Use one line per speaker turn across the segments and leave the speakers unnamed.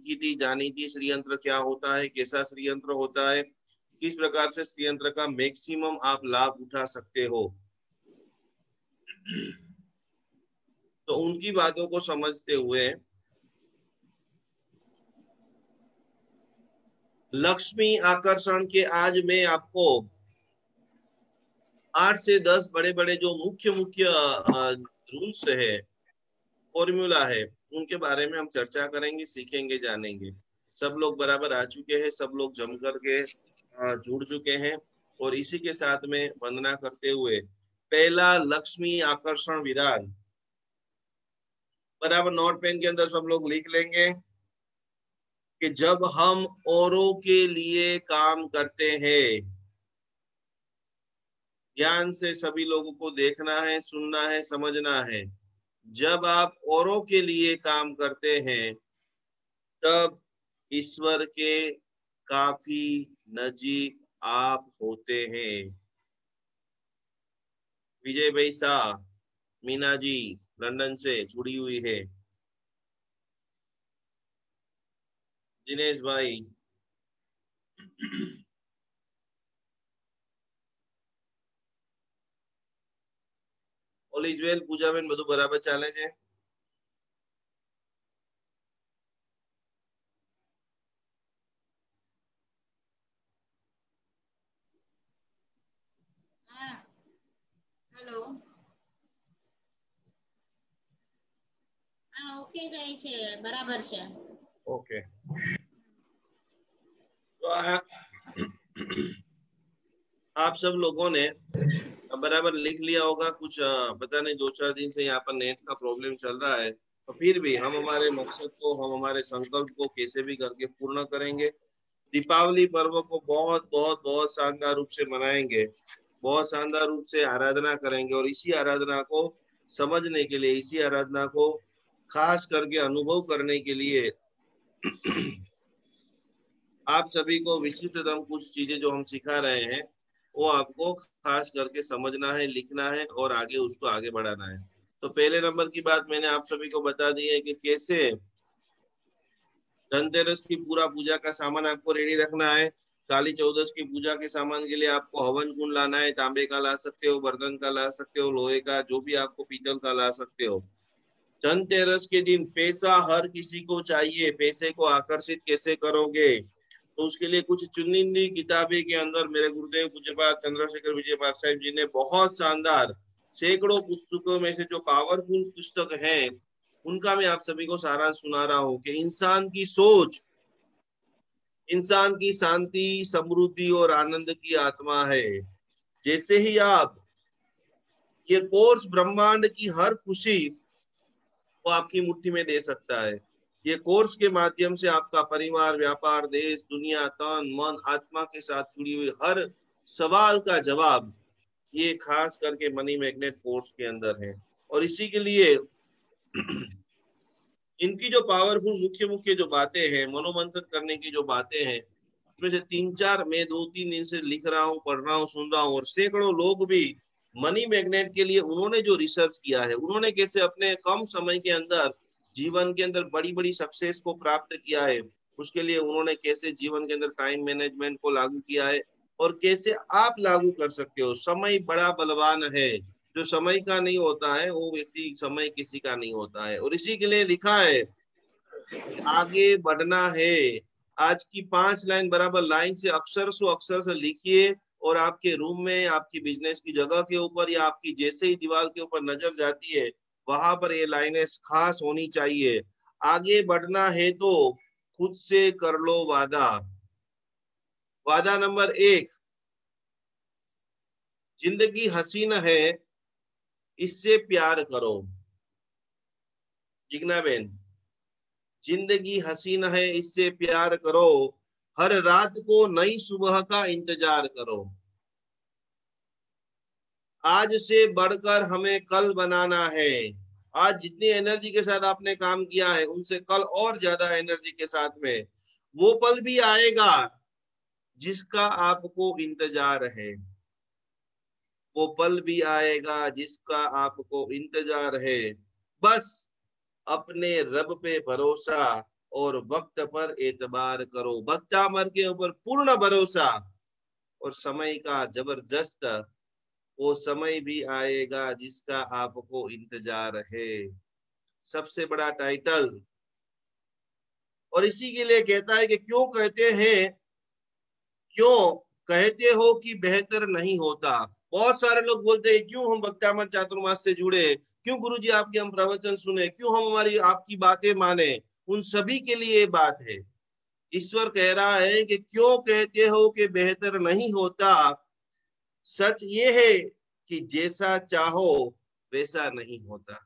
सीखी थी, जानी थी श्री यंत्र क्या होता है, कैसा श्री यंत्र होता है, किस प्रकार से श्री यंत्र का मैक्सिमम आप लाभ उठा सकते हो। तो उनकी बातों को समझते हुए लक्ष्मी आकर्षण के आज मैं आपको 8 से 10 बड़े बड़े जो मुख्य मुख्य रूल्स है, फॉर्मूला है, उनके बारे में हम चर्चा करेंगे, सीखेंगे, जानेंगे। सब लोग बराबर आ चुके हैं, सब लोग जम करके जुड़ चुके हैं। और इसी के साथ में वंदना करते हुए पहला लक्ष्मी आकर्षण विधान बराबर नोट पेन के अंदर सब लोग लिख लेंगे कि जब हम औरों के लिए काम करते हैं, ध्यान से सभी लोगों को देखना है, सुनना है, समझना है। जब आप औरों के लिए काम करते हैं तब ईश्वर के काफी नजीक आप होते हैं। विजय भाई शाह, मीना जी लंदन से जुड़ी हुई है, दिनेश भाई, ઓલ ઇઝ વેલ, પૂજાબેન બધું બરાબર ચાલે છે?
हेलो, ओके જાય છે, બરાબર છે।
ओके, तो आप सब लोगों ने बराबर लिख लिया होगा। कुछ पता नहीं 2-4 दिन से यहाँ पर नेट का प्रॉब्लम चल रहा है, तो फिर भी हम हमारे मकसद को, हम हमारे संकल्प को कैसे भी करके पूर्ण करेंगे। दीपावली पर्व को बहुत बहुत बहुत शानदार रूप से मनाएंगे, बहुत शानदार रूप से आराधना करेंगे। और इसी आराधना को समझने के लिए, इसी आराधना को खास करके अनुभव करने के लिए आप सभी को विशिष्टतम कुछ चीजें जो हम सिखा रहे हैं वो आपको खास करके समझना है, लिखना है और आगे उसको आगे बढ़ाना है। तो पहले नंबर की बात मैंने आप सभी को बता दी है कि कैसे धनतेरस की पूरा पूजा का सामान आपको रेडी रखना है। काली चौदस की पूजा के सामान के लिए आपको हवन कुंड लाना है, तांबे का ला सकते हो, बर्तन का ला सकते हो, लोहे का, जो भी आपको पीतल का ला सकते हो। धनतेरस के दिन पैसा हर किसी को चाहिए, पैसे को आकर्षित कैसे करोगे, तो उसके लिए कुछ चुनिंदी किताबें के अंदर मेरे गुरुदेव पूज्यपाद चंद्रशेखर विजयपाद साहिब जी ने बहुत शानदार सैकड़ों पुस्तकों में से जो पावरफुल पुस्तक है उनका मैं आप सभी को सारांश सुना रहा हूं कि इंसान की सोच इंसान की शांति, समृद्धि और आनंद की आत्मा है। जैसे ही आप ये कोर्स ब्रह्मांड की हर खुशी वो आपकी मुट्ठी में दे सकता है। ये कोर्स के माध्यम से आपका परिवार, व्यापार, देश, दुनिया, तन मन आत्मा के साथ जुड़ी हुई हर सवाल का जवाब ये खास करके मनी मैग्नेट कोर्स के अंदर है। और इसी के लिए इनकी जो पावरफुल मुख्य मुख्य जो बातें हैं, मनोमंथन करने की जो बातें हैं, उसमें से 3-4 मैं 2-3 दिन से लिख रहा हूँ, पढ़ रहा हूँ, सुन रहा हूँ। और सैकड़ों लोग भी मनी मैग्नेट के लिए उन्होंने जो रिसर्च किया है, उन्होंने कैसे अपने कम समय के अंदर जीवन के अंदर बड़ी बड़ी सक्सेस को प्राप्त किया है, उसके लिए उन्होंने कैसे जीवन के अंदर टाइम मैनेजमेंट को लागू किया है और कैसे आप लागू कर सकते हो। समय बड़ा बलवान है, जो समय का नहीं होता है वो व्यक्ति, समय किसी का नहीं होता है। और इसी के लिए लिखा है आगे बढ़ना है। आज की 5 लाइन बराबर लाइन से अक्षर से लिखिए और आपके रूम में, आपकी बिजनेस की जगह के ऊपर या आपकी जैसे ही दीवार के ऊपर नजर जाती है वहां पर ये लाइनें खास होनी चाहिए। आगे बढ़ना है तो खुद से कर लो वादा। वादा नंबर 1, जिंदगी हसीन है इससे प्यार करो। जिग्ना बेन, जिंदगी हसीन है इससे प्यार करो, हर रात को नई सुबह का इंतजार करो। आज से बढ़कर हमें कल बनाना है। आज जितनी एनर्जी के साथ आपने काम किया है उनसे कल और ज्यादा एनर्जी के साथ में वो पल भी आएगा जिसका आपको इंतजार है। वो पल भी आएगा जिसका आपको इंतजार है। बस अपने रब पे भरोसा, और वक्त पर एतबार करो। बख्तामर के ऊपर पूर्ण भरोसा। और समय का जबरदस्त, वो समय भी आएगा जिसका आपको इंतजार है। सबसे बड़ा टाइटल। और इसी के लिए कहता है कि क्यों कहते हैं, क्यों कहते हो कि बेहतर नहीं होता। बहुत सारे लोग बोलते हैं क्यों हम बख्तामर चातुर्मास से जुड़े, क्यों गुरुजी आपके हम प्रवचन सुने, क्यों हम हमारी आपकी बातें माने। उन सभी के लिए ये बात है। ईश्वर कह रहा है कि क्यों कहते हो कि बेहतर नहीं होता। सच ये है कि जैसा चाहो वैसा नहीं होता।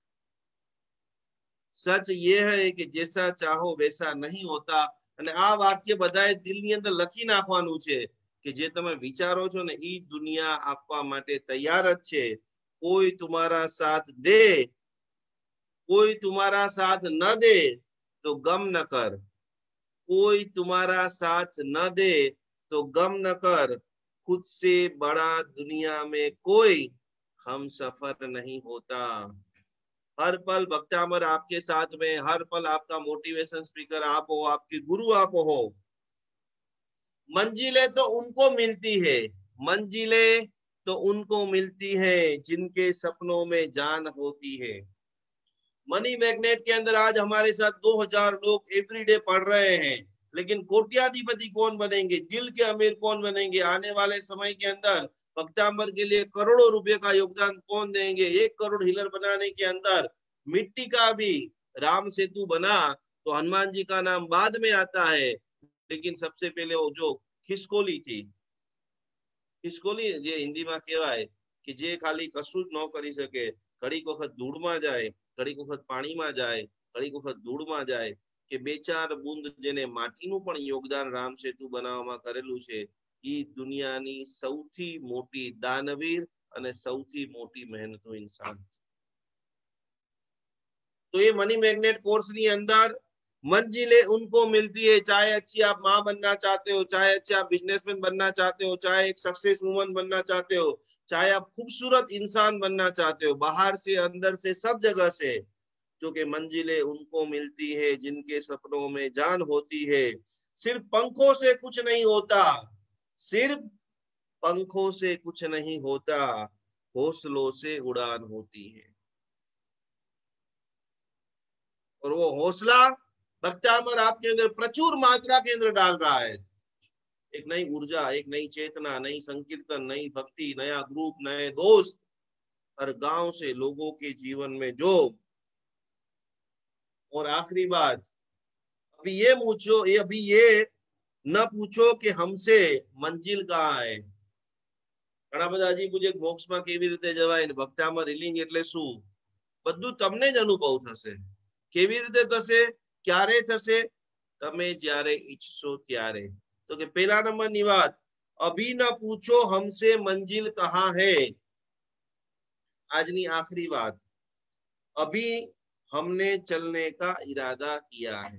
सच ये है कि जैसा चाहो वैसा नहीं होता। અને આ વાક્ય બધાએ દિલની અંદર લખી નાખવાનું છે કે જે તમે વિચારો છો ને એ દુનિયા આપવા માટે તૈયાર જ છે। કોઈ તમારા સાથ દે, કોઈ तुम्हारा साथ न दे तो गम न कर। कोई तुम्हारा साथ न दे तो गम न कर। खुद से बड़ा दुनिया में कोई हम सफर नहीं होता। हर पल बख्तामर आपके साथ में, हर पल आपका मोटिवेशन स्पीकर आप हो, आपके गुरु आप हो। मंजिलें तो उनको मिलती है, मंजिलें तो उनको मिलती है जिनके सपनों में जान होती है। मनी मैग्नेट के अंदर आज हमारे साथ 2000 लोग एवरीडे पढ़ रहे हैं, लेकिन कोट्याधिपति कौन बनेंगे, दिल के अमीर कौन बनेंगे, आने वाले समय के अंदर बख्तामर के लिए करोड़ों रुपए का योगदान कौन देंगे। 1 करोड़ हीलर बनाने के अंदर मिट्टी का भी राम सेतु बना तो हनुमान जी का नाम बाद में आता है, लेकिन सबसे पहले वो जो खिसकोली थी, खिसकोली જે હિન્દીમાં કહેવાય કે જે ખાલી કશું જ ન કરી શકે, ઘડીક વખત ધૂળમાં જાય, ઘડીક વખત પાણીમાં જાય, ઘડીક વખત ધૂળમાં જાય, કે 2-4 બૂંદ જેને માટીનું પણ યોગદાન રામ સેતુ બનાવવામાં કરેલું છે, એ દુનિયાની સૌથી મોટી દાનવીર અને સૌથી મોટી મહેનતુ ઇન્સાન। तो ये मनी मैग्नेट कोर्स ની અંદર मंजिलें उनको मिलती है, चाहे अच्छी आप माँ बनना चाहते हो, चाहे अच्छे आप बिजनेसमैन बनना चाहते हो, चाहे एक सक्सेस वुमन बनना चाहते हो, चाहे आप खूबसूरत इंसान बनना चाहते हो, बाहर से अंदर से सब जगह से, क्योंकि मंजिलें उनको मिलती है जिनके सपनों में जान होती है। सिर्फ पंखों से कुछ नहीं होता, सिर्फ पंखों से कुछ नहीं होता, हौसलों से उड़ान होती है। और वो हौसला बख्तामर आपके अंदर प्रचुर मात्रा के अंदर डाल रहा है। एक नई ऊर्जा, एक नई चेतना, नई संकीर्तन, नई भक्ति, नया ग्रुप, नए दोस्त, हर गांव से लोगों के जीवन में जो। और आखिरी बात, अभी ये पूछो, ये अभी ये न पूछो कि हमसे मंजिल कहाँ है। ઘણા બધા હજી પૂછે મોક્ષમાં કેવી રીતે જવાય ને ભક્તામાં રિલિંગ એટલે શું, બધું તમને જ અનુભવ થશે। કેવી રીતે થશે, ક્યારે થશે, તમે જ્યારે ઈચ્છશો ત્યારે। तो कि पहला नंबर ની વાત, अभी न पूछो हमसे मंजिल कहाँ है। આજની आखिरी बात, अभी हमने चलने का इरादा किया है।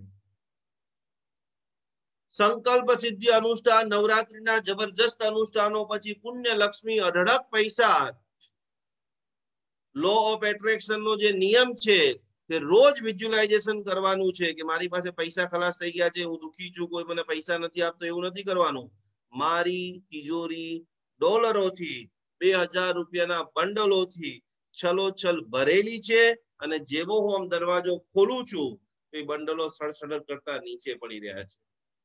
संकल्प सिद्धि अनुष्ठान, नवरात्रिना जबरदस्त अनुष्ठानों પછી પુણ્ય લક્ષ્મી અઢળક પૈસા। લો ઓફ એટ્રેક્શન નો જે નિયમ છે કે રોજ વિઝ્યુલાઇઝેશન કરવાનું છે કે મારી પાસે પૈસા ખલાસ થઈ ગયા છે, હું દુખી છું, કોઈ મને પૈસા નથી આપતો, એવું નથી કરવાનું। મારી તિજોરી ડોલરોથી 2000 રૂપિયાના બંડલોથી છલોછલ ભરેલી છે અને જેવો હું આમ દરવાજો ખોલું છું તો એ બંડલો સડસડ કરતા નીચે પડી રહ્યા છે।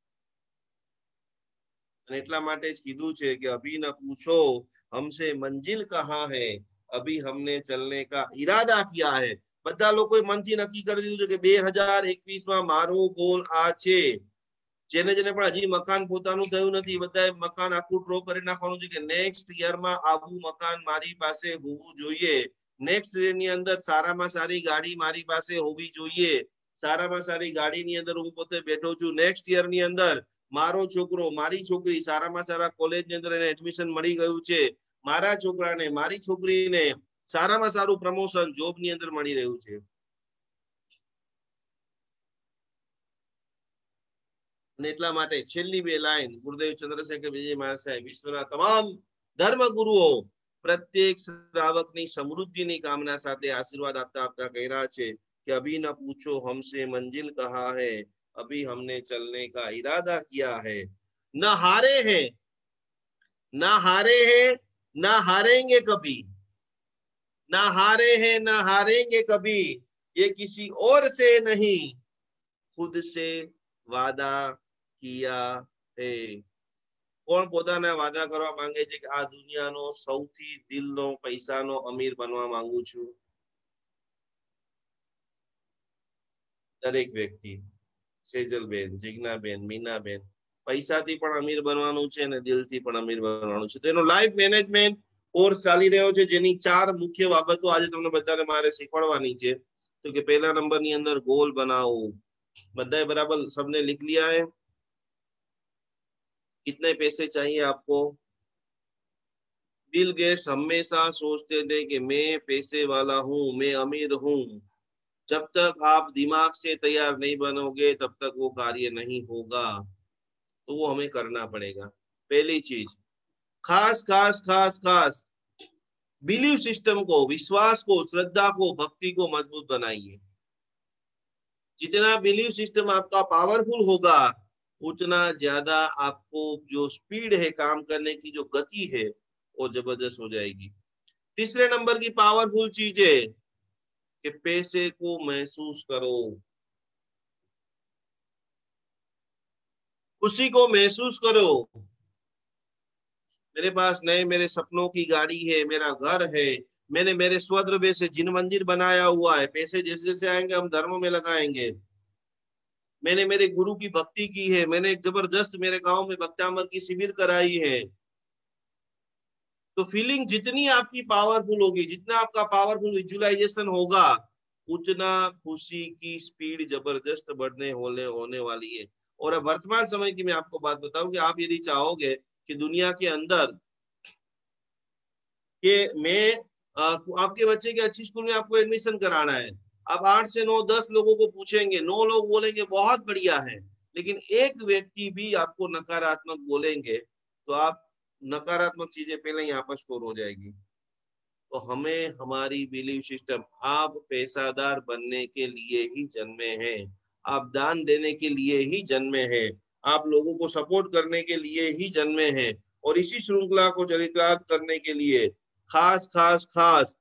એટલા માટે જ કીધું છે કે અભી ન પૂછો हमसे मंजिल कहाँ है, अभी हमने चलने का इरादा किया है। બધા લોકોએ મનથી નક્કી કરી દીધું છે કે 2021 માં મારો ગોલ આ છે। જેને જેને પણ હજી મકાન પોતાનું થયું નથી, બધાએ મકાન આખું ડ્રો કરી નાખવાનું છે કે નેક્સ્ટ યરમાં આવું મકાન મારી પાસે હોવું જોઈએ। નેક્સ્ટ યર ની અંદર સારામાં સારી ગાડી મારી પાસે હોવી જોઈએ। સારામાં સારી ગાડીની અંદર હું પોતે બેઠો છું। નેક્સ્ટ યર ની અંદર મારો છોકરો, મારી છોકરી સારામાં સારા કોલેજની અંદર એને એડમિશન મળી ગયું છે। મારા છોકરાને, મારી છોકરીને સારામાં સારું પ્રમોશન જોબની અંદર મળી રહ્યું છે। એટલા માટે છેલ્લી બે લાઈન ગુરુદેવ ચંદ્રશેખર વિજય મહારાજ સાહેબ, વિશ્વના તમામ ધર્મ ગુરુઓ પ્રત્યેક શ્રાવકની સમૃદ્ધિની કામના સાથે આશીર્વાદ આપતા આપતા કહી રહ્યા છે કે અભી ન પૂછો हमसे मंजिल कहाँ है, अभी हमने चलने का इरादा किया है। न हारे हैं, न हारे हैं, न हारेंगे कभी। न हारे हैं, न हारेंगे कभी, ये किसी और से नहीं, खुद से वादा किया है। કોણ પોતાના વાદા કરવા માંગે છે કે આ દુનિયાનો સૌથી દિલનો પૈસાનો અમીર બનવા માંગુ છું? દરેક વ્યક્તિ, સેજલબેન, જિજ્ઞાબેન, મીનાબેન, પૈસાથી પણ અમીર બનવાનું છે અને દિલથી પણ અમીર બનવાનું છે. તેનો લાઈફ મેનેજમેન્ટ કોર્સ ચાલી રહ્યો છે, જેની 4 મુખ્ય બાબતો આજે તમને બધાને મારે શીખવાડવાની છે. તો કે પહેલા નંબરની અંદર ગોલ બનાવો. બધાએ બરાબર सबने लिख लिया है? कितने पैसे चाहिए आपको? बिल गेट्स हमेशा सोचते थे कि मैं पैसे वाला हूं, मैं अमीर हूं। जब तक आप दिमाग से तैयार नहीं बनोगे तब तक वो कार्य नहीं होगा। तो वो हमें करना पड़ेगा। पहली चीज, खास खास खास खास बिलीव सिस्टम को, विश्वास को, श्रद्धा को, भक्ति को मजबूत बनाइए। जितना बिलीव सिस्टम आपका पावरफुल होगा, उतना ज्यादा आपको जो स्पीड है काम करने की, जो गति है, वो जबरदस्त हो जाएगी। तीसरे नंबर की पावरफुल चीज है कि पैसे को महसूस करो, खुशी को महसूस करो। मेरे पास नए मेरे सपनों की गाड़ी है, मेरा घर है, मैंने मेरे स्वद्रव्य से जिन मंदिर बनाया हुआ है, पैसे जैसे जैसे आएंगे हम धर्म में लगाएंगे। मैंने मेरे गुरु की भक्ति की है, मैंने एक जबरदस्त मेरे गांव में भक्तामर की शिविर कराई है। तो फीलिंग जितनी आपकी पावरफुल होगी, जितना आपका पावरफुल विजुअलाइजेशन होगा, उतना खुशी की स्पीड जबरदस्त बढ़ने होने वाली है। और अब वर्तमान समय की मैं आपको बात बताऊं कि आप यदि चाहोगे कि दुनिया के अंदर कि मैं आपके बच्चे के अच्छी स्कूल में आपको एडमिशन कराना है, आप 8 से 9 10 लोगों को पूछेंगे, 9 लोग बोलेंगे बहुत बढ़िया है, लेकिन एक व्यक्ति भी आपको नकारात्मक बोलेंगे, तो आप नकारात्मक चीजें पहले यहाँ पर स्टोर हो जाएगी। तो हमें हमारी बिलीव सिस्टम, आप पैसादार बनने के लिए ही जन्मे हैं, आप दान देने के लिए ही जन्मे हैं, आप लोगों को सपोर्ट करने के लिए ही जन्मे हैं, और इसी श्रृंखला को चरितार्थ करने के लिए खास खास खास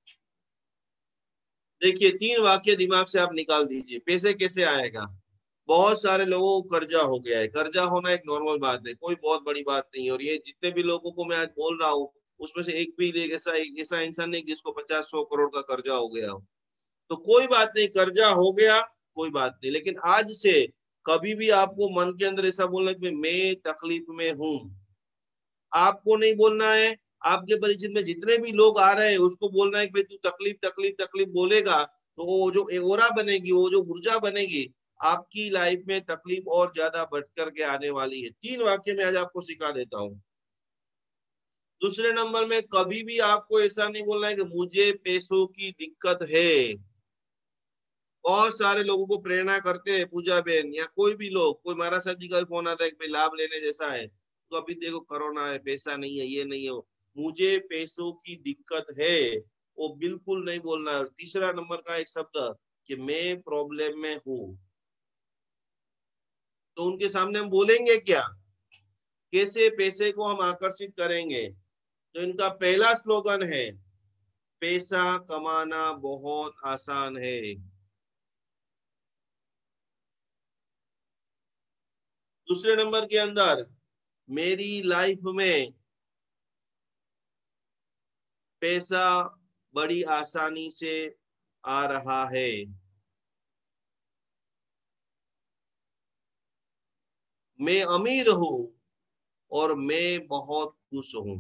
देखिए 3 वाक्य दिमाग से आप निकाल दीजिए। पैसे कैसे आएगा? बहुत सारे लोगों को कर्जा हो गया है। कर्जा होना एक नॉर्मल बात है, कोई बहुत बड़ी बात नहीं है। और ये जितने भी लोगों को मैं आज बोल रहा हूँ, उसमें से एक भी ऐसा इंसान नहीं जिसको 50-100 करोड़ का कर्जा हो गया हो। तो कोई बात नहीं, कर्जा हो गया कोई बात नहीं, लेकिन आज से कभी भी आपको मन के अंदर ऐसा बोलना कि मैं तकलीफ में हूं, आपको नहीं बोलना है। आपके परिचित में जितने भी लोग आ रहे हैं उसको बोलना है कि भाई तू तकलीफ तकलीफ तकलीफ बोलेगा तो वो जो ओरा बनेगी, वो जो ऊर्जा बनेगी, आपकी लाइफ में तकलीफ और ज्यादा बढ़ करके आने वाली है। 3 वाक्य में आज आपको सिखा देता हूँ। दूसरे नंबर में, कभी भी आपको ऐसा नहीं बोलना है कि मुझे पैसों की दिक्कत है। बहुत सारे लोगों को प्रेरणा करते हैं, पूजा बहन या कोई भी लोग, कोई महाराज साहब जी का भी फोन आता है कि भाई लाभ लेने जैसा है, तो अभी देखो कोरोना है, पैसा नहीं है, ये नहीं है, मुझे पैसों की दिक्कत है, वो बिल्कुल नहीं बोलना है। और तीसरा नंबर का एक शब्द कि मैं प्रॉब्लम में हूं, तो उनके सामने हम बोलेंगे क्या, कैसे पैसे को हम आकर्षित करेंगे? तो इनका पहला स्लोगन है, पैसा कमाना बहुत आसान है। दूसरे नंबर के अंदर, मेरी लाइफ में पैसा बड़ी आसानी से आ रहा है। मैं अमीर हूं और मैं बहुत खुश हूं।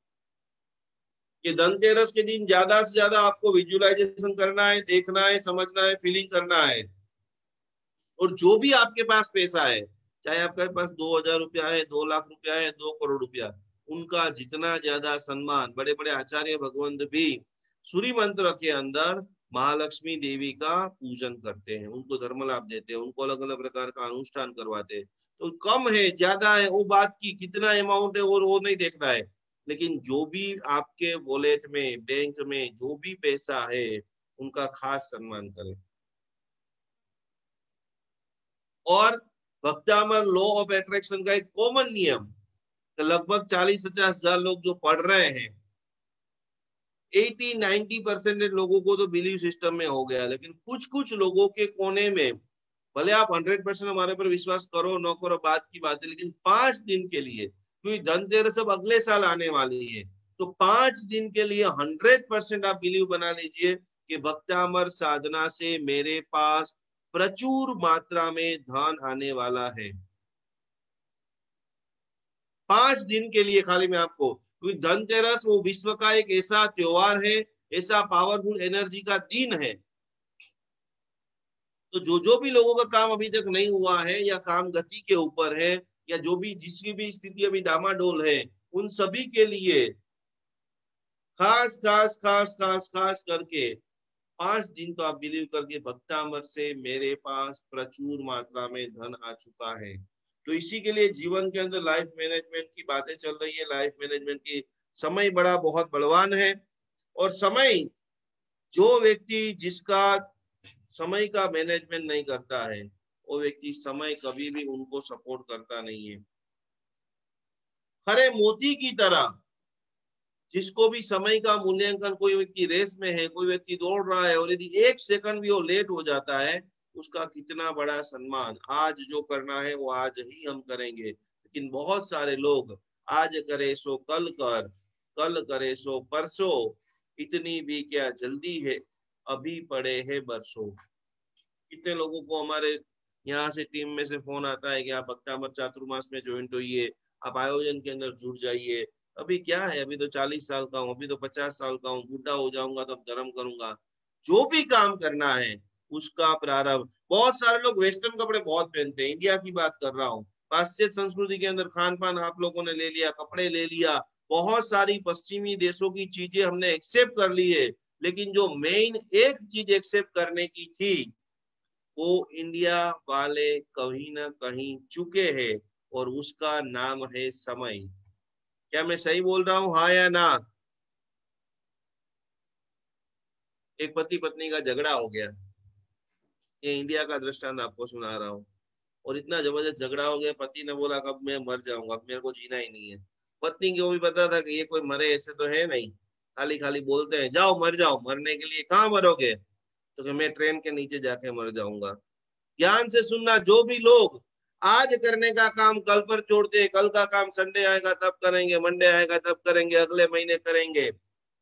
कि धनतेरस के दिन ज्यादा से ज्यादा आपको विजुअलाइजेशन करना है, देखना है, समझना है, फीलिंग करना है। और जो भी आपके पास पैसा है, चाहे आपके पास 2,000 रुपया है, 2 लाख रुपया है, 2 करोड़ रुपया, उनका जितना ज्यादा सम्मान, बड़े बड़े आचार्य भगवंत भी सूर्य मंत्र के अंदर महालक्ष्मी देवी का पूजन करते हैं, उनको धर्म लाभ देते हैं, उनको अलग अलग प्रकार का अनुष्ठान करवाते हैं। तो कम है ज्यादा है वो बात की, कितना अमाउंट है और वो नहीं देखना है, लेकिन जो भी आपके वॉलेट में, बैंक में जो भी पैसा है, उनका खास सम्मान करें। और भक्तामर लॉ ऑफ अट्रैक्शन का एक कॉमन नियम, तो लगभग 40-50 हजार लोग जो पढ़ रहे हैं, 80-90% लोगों को तो बिलीव सिस्टम में हो गया, लेकिन कुछ कुछ लोगों के कोने में, भले आप 100% हमारे पर विश्वास करो न करो बात की बात है, लेकिन 5 दिन के लिए, क्योंकि धनतेरस अब अगले साल आने वाली है, तो 5 दिन के लिए 100% आप बिलीव बना लीजिए कि भक्तामर साधना से मेरे पास प्रचुर मात्रा में धन आने वाला है। 5 दिन के लिए खाली मैं आपको, क्योंकि धनतेरस वो विश्व का एक ऐसा त्योहार है, ऐसा पावरफुल एनर्जी का दिन है, तो जो भी लोगों का काम अभी तक नहीं हुआ है या काम गति के ऊपर है, या जो भी जिसकी भी स्थिति अभी डामाडोल है, उन सभी के लिए खास खास खास खास खास करके 5 दिन तो आप बिलीव करके भक्तामर से मेरे पास प्रचुर मात्रा में धन आ चुका है। तो इसी के लिए जीवन के अंदर लाइफ मैनेजमेंट की बातें चल रही है। लाइफ मैनेजमेंट की समय बड़ा बहुत बलवान है, और समय, जो व्यक्ति जिसका समय का मैनेजमेंट नहीं करता है, वो व्यक्ति समय कभी भी उनको सपोर्ट करता नहीं है। खरे मोती की तरह जिसको भी समय का मूल्यांकन, कोई व्यक्ति रेस में है, कोई व्यक्ति दौड़ रहा है, और यदि 1 सेकंड भी वो लेट हो जाता है, उसका कितना बड़ा सम्मान। आज जो करना है वो आज ही हम करेंगे, लेकिन बहुत सारे लोग आज करे सो कल कर, कल करे सो परसों, इतनी भी क्या जल्दी है, अभी पड़े हैं बरसों। कितने लोगों को हमारे यहाँ से टीम में से फोन आता है कि आप भक्तामर चातुर्मास में ज्वाइंट होइए, आप आयोजन के अंदर जुड़ जाइए। अभी क्या है, अभी तो 40 साल का हूँ, अभी तो 50 साल का हूँ, बूढ़ा हो जाऊंगा तब धर्म करूंगा। जो भी काम करना है उसका प्रारंभ, बहुत सारे लोग वेस्टर्न कपड़े बहुत पहनते हैं, इंडिया की बात कर रहा हूँ। पाश्चात्य संस्कृति के अंदर खान पान आप लोगों ने ले लिया, कपड़े ले लिया, बहुत सारी पश्चिमी देशों की चीजें हमने एक्सेप्ट कर ली है, लेकिन जो मेन एक चीज एक्सेप्ट करने की थी, वो इंडिया वाले कहीं ना कहीं चुके हैं, और उसका नाम है समय। क्या मैं सही बोल रहा हूँ, हाँ या ना? एक पति पत्नी का झगड़ा हो गया, ये इंडिया का दृष्टांत आपको सुना रहा हूँ, और इतना जबरदस्त झगड़ा हो गया, पति ने बोला कब मैं मर जाऊंगा, अब मेरे को जीना ही नहीं है। पत्नी को भी पता था कि ये कोई मरे ऐसे तो है नहीं, खाली खाली बोलते हैं जाओ मर जाओ, मरने के लिए कहाँ मरोगे, तो कि मैं ट्रेन के नीचे जाके मर जाऊंगा। ध्यान से सुनना, जो भी लोग आज करने का काम कल पर छोड़ते, कल का काम संडे आएगा तब करेंगे, मंडे आएगा तब करेंगे, अगले महीने करेंगे।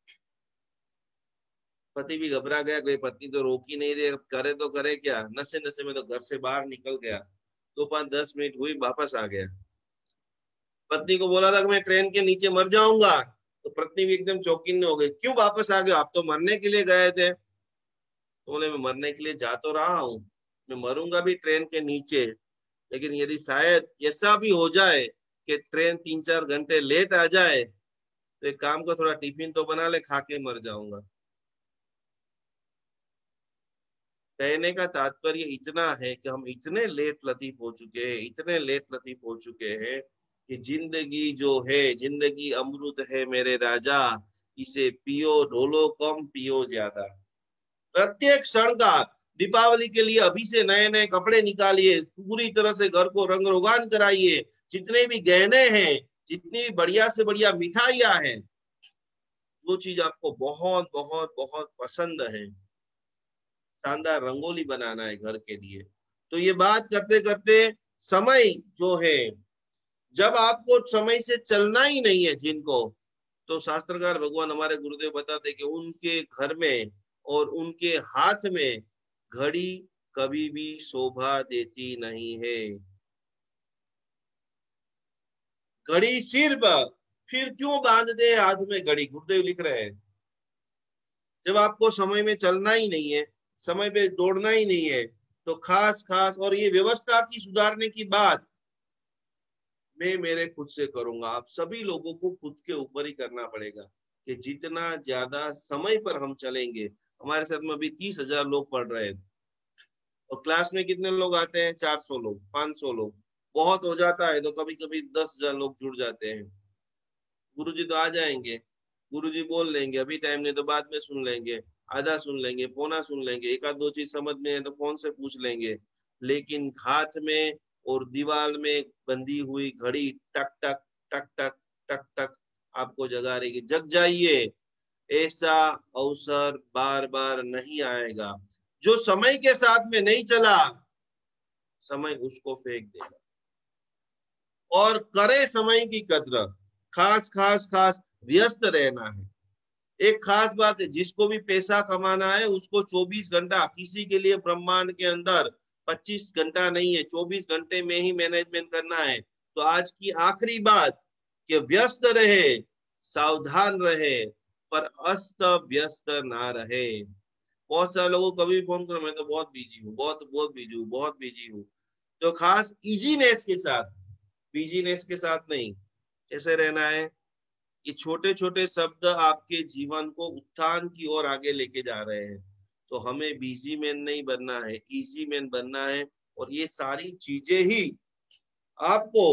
पति भी घबरा गया, कोई पत्नी तो रोक ही नहीं रही, अब करे तो करे क्या, नशे नशे में तो घर से बाहर निकल गया। 2-5-10 मिनट हुई, वापस आ गया। पत्नी को बोला था कि मैं ट्रेन के नीचे मर जाऊंगा, तो पत्नी भी एकदम चौकिन हो गई, क्यों वापस आ गए, आप तो मरने के लिए गए थे। तो बोले मैं मरने के लिए जा तो रहा हूँ, मैं मरूंगा भी ट्रेन के नीचे, लेकिन यदि शायद ऐसा भी हो जाए कि ट्रेन 3-4 घंटे लेट आ जाए, तो एक काम को, थोड़ा टिफिन तो बना ले, खा के मर जाऊंगा। कहने का तात्पर्य इतना है कि हम इतने लेट लतीफ हो चुके हैं, इतने लेट लतीफ हो चुके हैं कि जिंदगी जो है, जिंदगी अमृत है मेरे राजा, इसे पियो ढोलो कम पियो ज्यादा। प्रत्येक क्षण का, दीपावली के लिए अभी से नए नए कपड़े निकालिए, पूरी तरह से घर को रंग रोगान कराइए, जितने भी गहने हैं, जितनी भी बढ़िया से बढ़िया मिठाइयां हैं, वो चीज आपको बहुत बहुत बहुत पसंद है, शानदार रंगोली बनाना है घर के लिए। तो ये बात करते करते, समय जो है, जब आपको समय से चलना ही नहीं है जिनको, तो शास्त्रकार भगवान हमारे गुरुदेव बताते कि उनके घर में और उनके हाथ में घड़ी कभी भी शोभा देती नहीं है। घड़ी सिर्फ, फिर क्यों बांधते हैं हाथ में घड़ी, गुरुदेव लिख रहे हैं, जब आपको समय में चलना ही नहीं है, समय पे दौड़ना ही नहीं है, तो खास खास, और ये व्यवस्था की सुधारने की बात मैं मेरे खुद से करूंगा, आप सभी लोगों को खुद के ऊपर ही करना पड़ेगा, कि जितना ज्यादा समय पर हम चलेंगे। हमारे साथ में अभी 30,000 लोग पढ़ रहे हैं, और क्लास में कितने लोग आते हैं, 400 लोग, 500 लोग, बहुत हो जाता है तो कभी कभी 10,000 लोग जुड़ जाते हैं। गुरुजी तो आ जाएंगे, गुरुजी बोल लेंगे, अभी टाइम नहीं तो बाद में सुन लेंगे, आधा सुन लेंगे, पौना सुन लेंगे, एक आध दो चीज समझ में है तो फोन से पूछ लेंगे, लेकिन हाथ में और दीवार में बंधी हुई घड़ी टक टक टक टक टक टक आपको जगा रहेगी। जग जाइए, ऐसा अवसर बार बार नहीं आएगा। जो समय के साथ में नहीं चला, समय उसको फेंक देगा। और करे समय की कद्र, खास खास खास व्यस्त रहना है। एक खास बात है, जिसको भी पैसा कमाना है उसको 24 घंटा, किसी के लिए ब्रह्मांड के अंदर 25 घंटा नहीं है, 24 घंटे में ही मैनेजमेंट करना है। तो आज की आखिरी बात कि व्यस्त रहे, सावधान रहे, पर अस्त व्यस्त ना रहे। बहुत सारे लोगों को कभी फोन करो, मैं तो बहुत बिजी हूँ, बहुत बहुत बिजी हूँ, बहुत बिजी हूँ। तो खास इजीनेस के साथ, बिजीनेस के साथ नहीं। कैसे रहना है कि छोटे छोटे शब्द आपके जीवन को उत्थान की ओर आगे लेके जा रहे हैं। तो हमें बिजी मैन नहीं बनना है, इजी मैन बनना है। और ये सारी चीजें ही आपको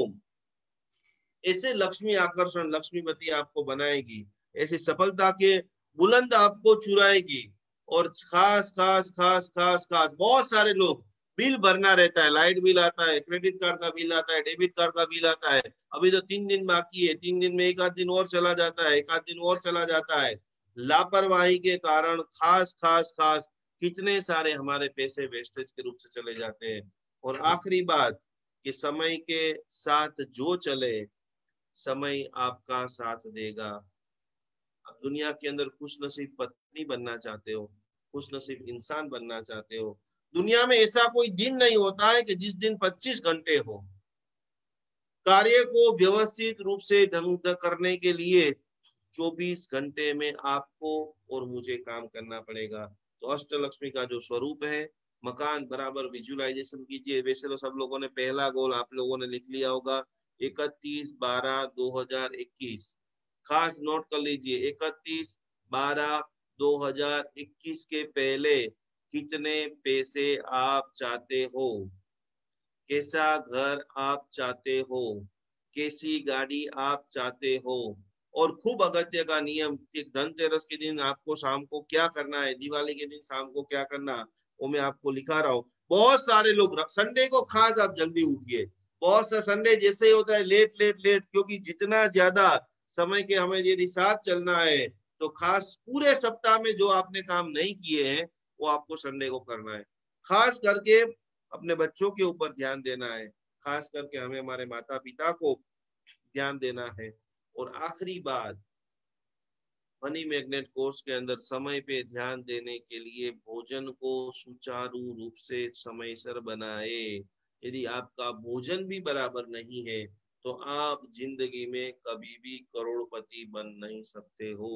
ऐसे लक्ष्मी आकर्षण, लक्ष्मीपति आपको बनाएगी, ऐसी सफलता के बुलंद आपको चुराएगी। और खास खास खास खास खास बहुत सारे लोग, बिल भरना रहता है, लाइट बिल आता है, क्रेडिट कार्ड का बिल आता है, डेबिट कार्ड का बिल आता है। अभी तो 3 दिन बाकी है, 3 दिन में एक आध दिन और चला जाता है, एक आध दिन और चला जाता है। लापरवाही के कारण खास खास खास कितने सारे हमारे पैसे वेस्टेज के रूप से चले जाते हैं। और आखिरी बात कि समय के साथ जो चले, समय आपका साथ देगा। आप दुनिया के अंदर खुश नसीब पत्नी बनना चाहते हो, खुश नसीब इंसान बनना चाहते हो, दुनिया में ऐसा कोई दिन नहीं होता है कि जिस दिन 25 घंटे हो। कार्य को व्यवस्थित रूप से ढंग करने के लिए 24 घंटे में आपको और मुझे काम करना पड़ेगा। तो अष्टलक्ष्मी का जो स्वरूप है, मकान बराबर विजुअलाइजेशन कीजिए। वैसे तो सब लोगों ने पहला गोल आप लोगों ने लिख लिया होगा, 31/12/2021। खास नोट कर लीजिए, 31/12/2021 के पहले कितने पैसे आप चाहते हो, कैसा घर आप चाहते हो, कैसी गाड़ी आप चाहते हो। और खूब अगत्य का नियम कि धनतेरस के दिन आपको शाम को क्या करना है, दिवाली के दिन शाम को क्या करना, वो मैं आपको लिखा रहा हूँ। बहुत सारे लोग संडे को खास आप जल्दी उठिए। बहुत सा संडे जैसे ही होता है लेट लेट लेट, क्योंकि जितना ज्यादा समय के हमें यदि साथ चलना है तो खास पूरे सप्ताह में जो आपने काम नहीं किए हैं वो आपको संडे को करना है। खास करके अपने बच्चों के ऊपर ध्यान देना है, खास करके हमें हमारे माता पिता को ध्यान देना है। और आखिरी बात, मनी मैग्नेट कोर्स के अंदर समय पे ध्यान देने के लिए भोजन को सुचारू रूप से समयसर बनाए। यदि आपका भोजन भी बराबर नहीं है तो आप जिंदगी में कभी भी करोड़पति बन नहीं सकते हो।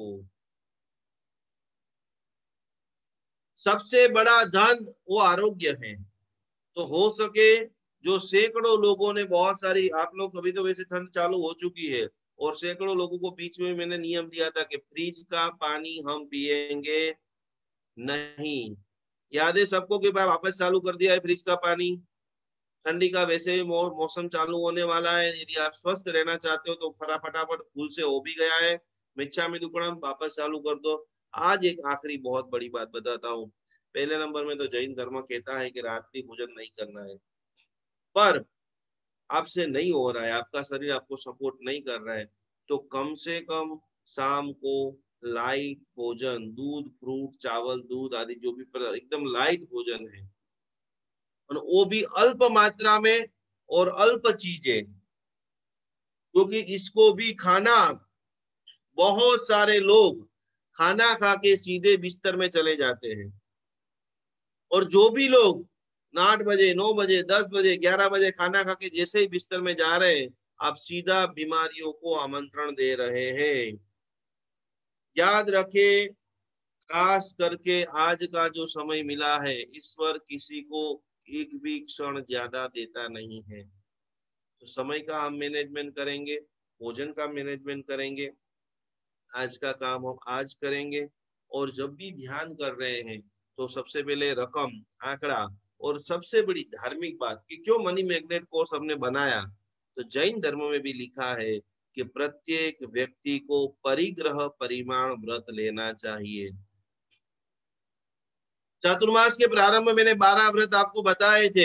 सबसे बड़ा धन वो आरोग्य है। तो हो सके, जो सैकड़ों लोगों ने बहुत सारी, आप लोग कभी तो वैसे ठंड चालू हो चुकी है, और सैकड़ों लोगों को बीच में मैंने नियम दिया था कि फ्रिज का पानी हम पिएंगे नहीं। याद है सबको कि भाई वापस चालू कर दिया है फ्रिज का पानी। ठंडी का वैसे भी मौसम चालू होने वाला है। यदि आप स्वस्थ रहना चाहते हो तो फटाफट फूल से हो भी गया है, मिच्छा में दुक्कड़म वापस चालू कर दो। आज एक आखिरी बहुत बड़ी बात बताता हूँ। पहले नंबर में तो जैन धर्म कहता है कि रात्रि भोजन नहीं करना है, पर आपसे नहीं हो रहा है, आपका शरीर आपको सपोर्ट नहीं कर रहा है, तो कम से कम शाम को लाइट भोजन, दूध, फ्रूट, चावल, दूध आदि जो भी एकदम लाइट भोजन है, और वो भी अल्प मात्रा में और अल्प चीजें, क्योंकि इसको भी खाना, बहुत सारे लोग खाना खा के सीधे बिस्तर में चले जाते हैं। और जो भी लोग 8 बजे, 9 बजे, 10 बजे, 11 बजे खाना खा के जैसे ही बिस्तर में जा रहे हैं, आप सीधा बीमारियों को आमंत्रण दे रहे हैं। याद रखें, खास करके आज का जो समय मिला है, ईश्वर किसी को एक भी क्षण ज्यादा देता नहीं है। तो समय का हम मैनेजमेंट करेंगे, भोजन का मैनेजमेंट करेंगे, आज का काम हम आज करेंगे। और जब भी ध्यान कर रहे हैं तो सबसे पहले रकम, आंकड़ा, और सबसे बड़ी धार्मिक बात कि क्यों मनी मैग्नेट कोर्स हमने बनाया, तो जैन धर्म में भी लिखा है कि प्रत्येक व्यक्ति को परिग्रह परिमाण व्रत लेना चाहिए। चातुर्मास के प्रारंभ में मैंने 12 व्रत आपको बताए थे।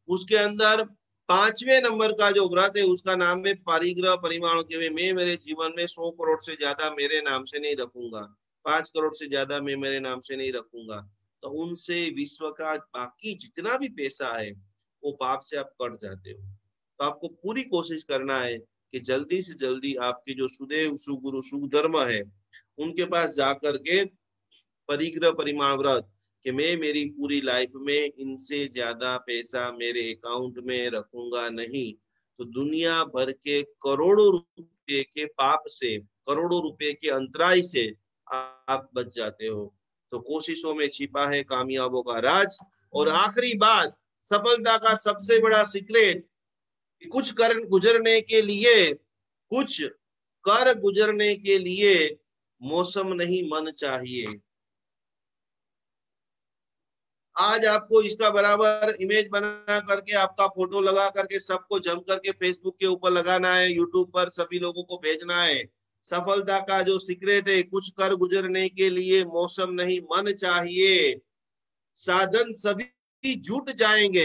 उसके अंदर 5वें नंबर का जो व्रत है उसका नाम है परिग्रह परिमाण के। मैं मेरे जीवन में 100 करोड़ से ज्यादा मेरे नाम से नहीं रखूंगा, 5 करोड़ से ज्यादा मैं मेरे नाम से नहीं रखूंगा। तो उनसे विश्व का बाकी जितना भी पैसा है वो पाप से आप कट जाते हो। तो आपको पूरी कोशिश करना है कि जल्दी से जल्दी आपके जो सुदेव सुगुरु सुधर्म है उनके पास जाकर के परिग्रह परिमाण व्रत कि मैं मेरी पूरी लाइफ में इनसे ज्यादा पैसा मेरे अकाउंट में रखूंगा नहीं। तो दुनिया भर के करोड़ों रुपए के पाप से, करोड़ों रुपए के अंतराय से आप बच जाते हो। तो कोशिशों में छिपा है कामयाबों का राज। और आखिरी बात, सफलता का सबसे बड़ा सीक्रेट, कुछ कर गुजरने के लिए, कुछ कर गुजरने के लिए मौसम नहीं मन चाहिए। आज आपको इसका बराबर इमेज बना करके आपका फोटो लगा करके सबको जम करके फेसबुक के ऊपर लगाना है, यूट्यूब पर सभी लोगों को भेजना है। सफलता का जो सीक्रेट है, कुछ कर गुजरने के लिए मौसम नहीं मन चाहिए। साधन सभी जुट जाएंगे,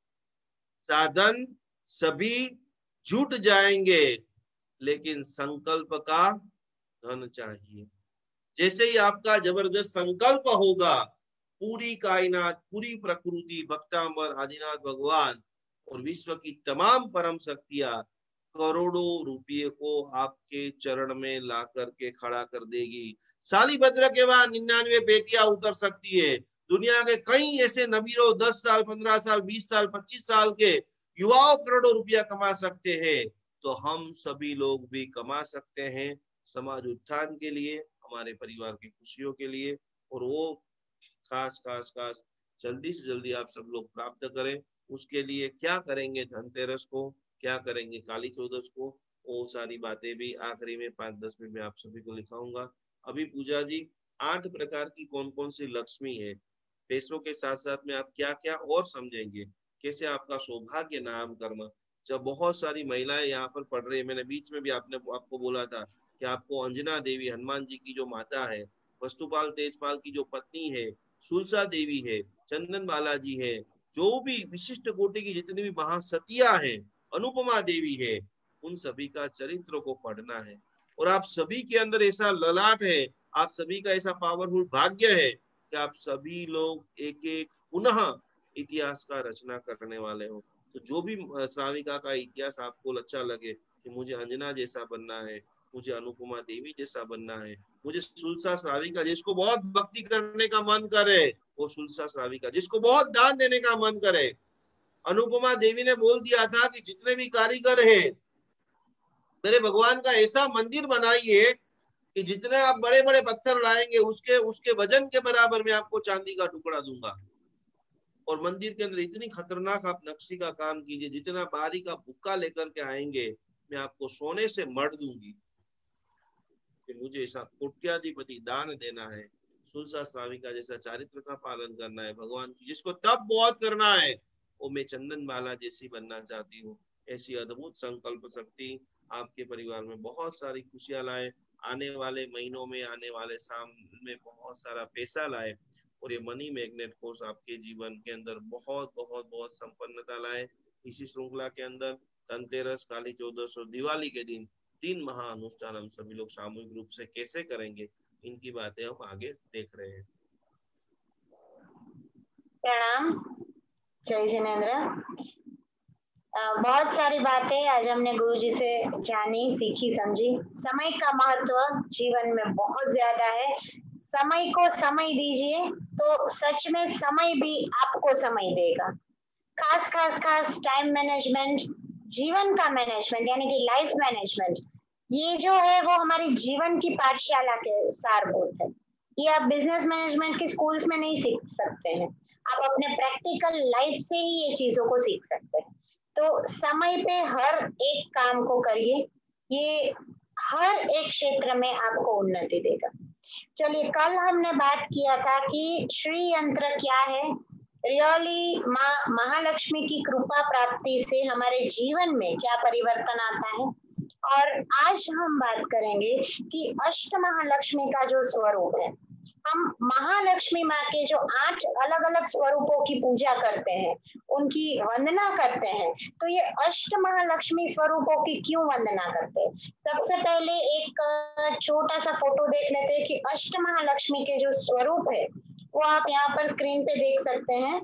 साधन सभी जुट जाएंगे, लेकिन संकल्प का धन चाहिए। जैसे ही आपका जबरदस्त संकल्प होगा, पूरी कायनात, पूरी प्रकृति, भक्तांबर आदिनाथ भगवान और विश्व की तमाम परम शक्तियां करोड़ों रुपये को आपके चरण में ला करके खड़ा कर देगी। सालीभद्र के बाद 99 बेटियां उतर सकती है। दुनिया के कई ऐसे नबीरों 10 साल, 15 साल, 20 साल, 25 साल के युवाओं करोड़ों रुपया कमा सकते हैं। तो हम सभी लोग भी कमा सकते हैं समाज उत्थान के लिए, हमारे परिवार की खुशियों के लिए। और वो खास खास खास जल्दी से जल्दी आप सब लोग प्राप्त करें। उसके लिए क्या करेंगे धनतेरस को, क्या करेंगे काली चौदस को, वो सारी बातें भी आखिरी में 5-10 मिनट में आप सभी को लिखाऊंगा। अभी पूजा जी, 8 प्रकार की कौन कौन सी लक्ष्मी है, पैसों के साथ साथ में आप क्या क्या और समझेंगे, कैसे आपका सौभाग्य नाम कर्म। जब बहुत सारी महिलाएं यहाँ पर पढ़ रही है, मैंने बीच में भी आपको बोला था कि आपको अंजना देवी हनुमान जी की जो माता है, वस्तुपाल तेजपाल की जो पत्नी है, सुलसा देवी है, चंदन बालाजी है, जो भी विशिष्ट कोटि की जितनी भी महासतिया है, अनुपमा देवी है, उन सभी का चरित्र को पढ़ना है। और आप सभी के अंदर ऐसा ललाट है, आप सभी का ऐसा पावरफुल भाग्य है कि आप सभी लोग एक एक पुनः इतिहास का रचना करने वाले हो। तो जो भी श्राविका का इतिहास आपको अच्छा लगे कि मुझे अंजना जैसा बनना है, मुझे अनुपमा देवी जैसा बनना है, मुझे सुलसा श्राविका, जिसको बहुत भक्ति करने का मन करे वो सुलसा श्राविका, जिसको बहुत दान देने का मन करे। अनुपमा देवी ने बोल दिया था कि जितने भी कारीगर हैं, मेरे भगवान का ऐसा मंदिर बनाइए कि जितने आप बड़े बड़े पत्थर लाएंगे उसके उसके वजन के बराबर में आपको चांदी का टुकड़ा दूंगा। और मंदिर के अंदर इतनी खतरनाक आप नक्शी का काम कीजिए, जितना बारी का बुक्का लेकर के आएंगे मैं आपको सोने से मढ़ दूंगी। कि मुझे ऐसा कोट्याधिपति दान देना है, सुलसा श्राविका जैसा चारित्र का पालन करना है भगवान की, जिसको तब बहुत करना है, वो मैं चंदन बाला जैसी बनना चाहती हूँ। ऐसी अद्भुत संकल्प शक्ति आपके परिवार में बहुत सारी खुशियां लाए, आने वाले महीनों में, आने वाले साल में बहुत सारा पैसा लाए। और ये मनी मैग्नेट कोर्स आपके जीवन के अंदर बहुत बहुत बहुत संपन्नता लाए। इसी श्रृंखला के अंदर धनतेरस, काली चौदस और दिवाली के दिन 3 महाअनुष्ठान हम सभी लोग सामूहिक रूप से कैसे करेंगे, इनकी बातें हम आगे देख रहे हैं।
प्रणाम। जय जिनेन्द्र। बहुत सारी बातें आज हमने गुरुजी से जानी, सीखी, समझी। समय का महत्व जीवन में बहुत ज्यादा है। समय को समय दीजिए तो सच में समय भी आपको समय देगा। खास खास खास टाइम मैनेजमेंट, जीवन का मैनेजमेंट यानी कि लाइफ मैनेजमेंट, ये जो है वो हमारी जीवन की पाठशाला के सारभूत है। ये आप बिजनेस मैनेजमेंट के स्कूल्स में नहीं सीख सकते हैं, आप अपने प्रैक्टिकल लाइफ से ही ये चीजों को सीख सकते हैं। तो समय पे हर एक काम को करिए, ये हर एक क्षेत्र में आपको उन्नति देगा। चलिए, कल हमने बात किया था कि श्री यंत्र क्या है, रियली माँ महालक्ष्मी की कृपा प्राप्ति से हमारे जीवन में क्या परिवर्तन आता है। और आज हम बात करेंगे कि अष्ट महालक्ष्मी का जो स्वरूप है, हम महालक्ष्मी माँ के जो 8 अलग अलग स्वरूपों की पूजा करते हैं, उनकी वंदना करते हैं। तो ये अष्ट महालक्ष्मी स्वरूपों की क्यों वंदना करते हैं? सबसे पहले एक छोटा सा फोटो देख लेते हैं कि अष्ट महालक्ष्मी के जो स्वरूप है वो आप यहाँ पर स्क्रीन पे देख सकते हैं।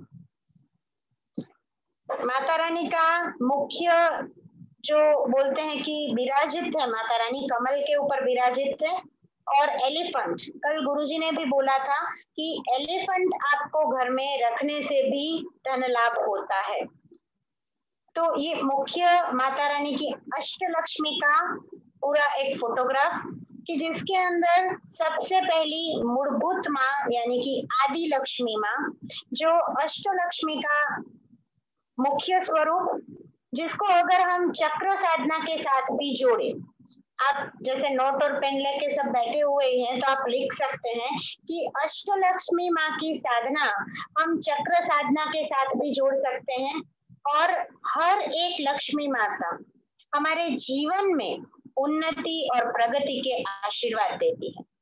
माता रानी का मुख्य जो बोलते हैं कि विराजित है, माता रानी कमल के ऊपर विराजित है। और एलिफेंट, कल गुरुजी ने भी बोला था कि एलिफेंट आपको घर में रखने से भी धन लाभ होता है। तो ये मुख्य माता रानी की अष्टलक्ष्मी का पूरा एक फोटोग्राफ कि जिसके अंदर सबसे पहली मूलभूत माँ यानी कि आदि लक्ष्मी माँ, जो अष्टलक्ष्मी का मुख्य स्वरूप, जिसको अगर हम चक्र साधना के साथ भी जोड़े, आप जैसे नोट और पेन लेके सब बैठे हुए हैं तो आप लिख सकते हैं कि अष्टलक्ष्मी माँ की साधना हम चक्र साधना के साथ भी जोड़ सकते हैं। और हर एक लक्ष्मी माता हमारे जीवन में उन्नति और प्रगति के आशीर्वाद देती है।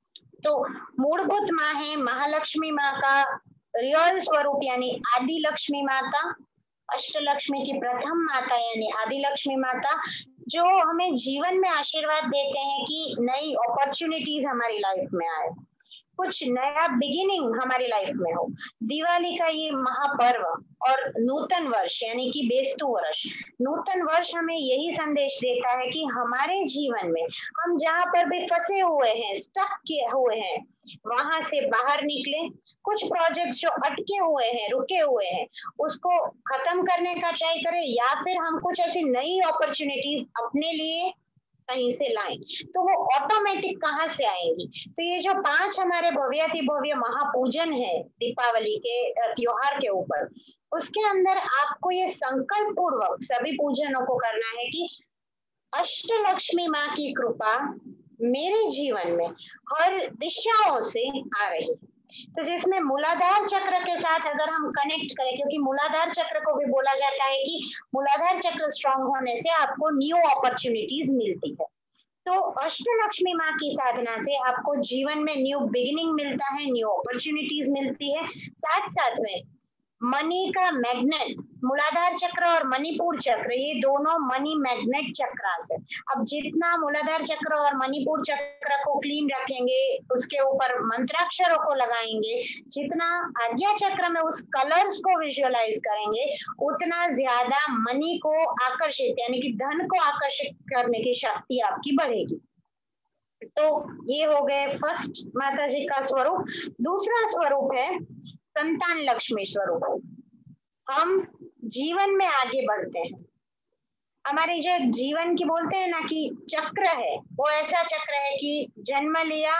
तो मूलभूत माँ है महालक्ष्मी माँ का रियल स्वरूप यानी आदि लक्ष्मी माता, अष्टलक्ष्मी की प्रथम माता यानी आदि लक्ष्मी माता, जो हमें जीवन में आशीर्वाद देते हैं कि नई अपॉर्चुनिटीज हमारी लाइफ में आए, कुछ नया बिगिनिंग हमारी लाइफ में हो। दिवाली का ये महापर्व और नूतन वर्ष यानी कि बेस्तु वर्ष, नूतन वर्ष हमें यही संदेश देता है कि हमारे जीवन में हम जहाँ पर भी फंसे हुए हैं, स्टक किए हुए हैं, वहां से बाहर निकले। कुछ प्रोजेक्ट्स जो अटके हुए हैं, रुके हुए हैं, उसको खत्म करने का ट्राई करें, या फिर हम कुछ ऐसी नई अपॉर्चुनिटीज अपने लिए कहीं से लाएं। तो वो ऑटोमेटिक कहाँ से आएंगी? तो ये जो 5 हमारे भव्याति भव्य महापूजन है दीपावली के त्योहार के ऊपर, उसके अंदर आपको ये संकल्प पूर्वक सभी पूजनों को करना है कि अष्टलक्ष्मी माँ की कृपा मेरे जीवन में हर दिशाओं से आ रही है। तो जिसमें मूलाधार चक्र के साथ अगर हम कनेक्ट करें, क्योंकि मूलाधार चक्र को भी बोला जाता है कि मूलाधार चक्र स्ट्रांग होने से आपको न्यू अपॉर्चुनिटीज मिलती है। तो अष्टलक्ष्मी माँ की साधना से आपको जीवन में न्यू बिगिनिंग मिलता है, न्यू अपॉर्चुनिटीज मिलती है। साथ साथ में मनी का मैग्नेट, मूलाधार चक्र और मणिपुर चक्र, ये दोनों मनी मैग्नेट चक्रास है। अब जितना मूलाधार चक्र और मणिपुर चक्र को क्लीन रखेंगे, उसके ऊपर मंत्राक्षरों को लगाएंगे, जितना आज्ञा चक्र में उस कलर्स को विजुअलाइज करेंगे, उतना ज्यादा मनी को आकर्षित यानी कि धन को आकर्षित करने की शक्ति आपकी बढ़ेगी। तो ये हो गए फर्स्ट माता जी का स्वरूप। दूसरा स्वरूप है संतान लक्ष्मी स्वरूप। हम जीवन में आगे बढ़ते हैं, हमारे जो जीवन की बोलते हैं ना कि चक्र है, वो ऐसा चक्र है कि जन्म लिया,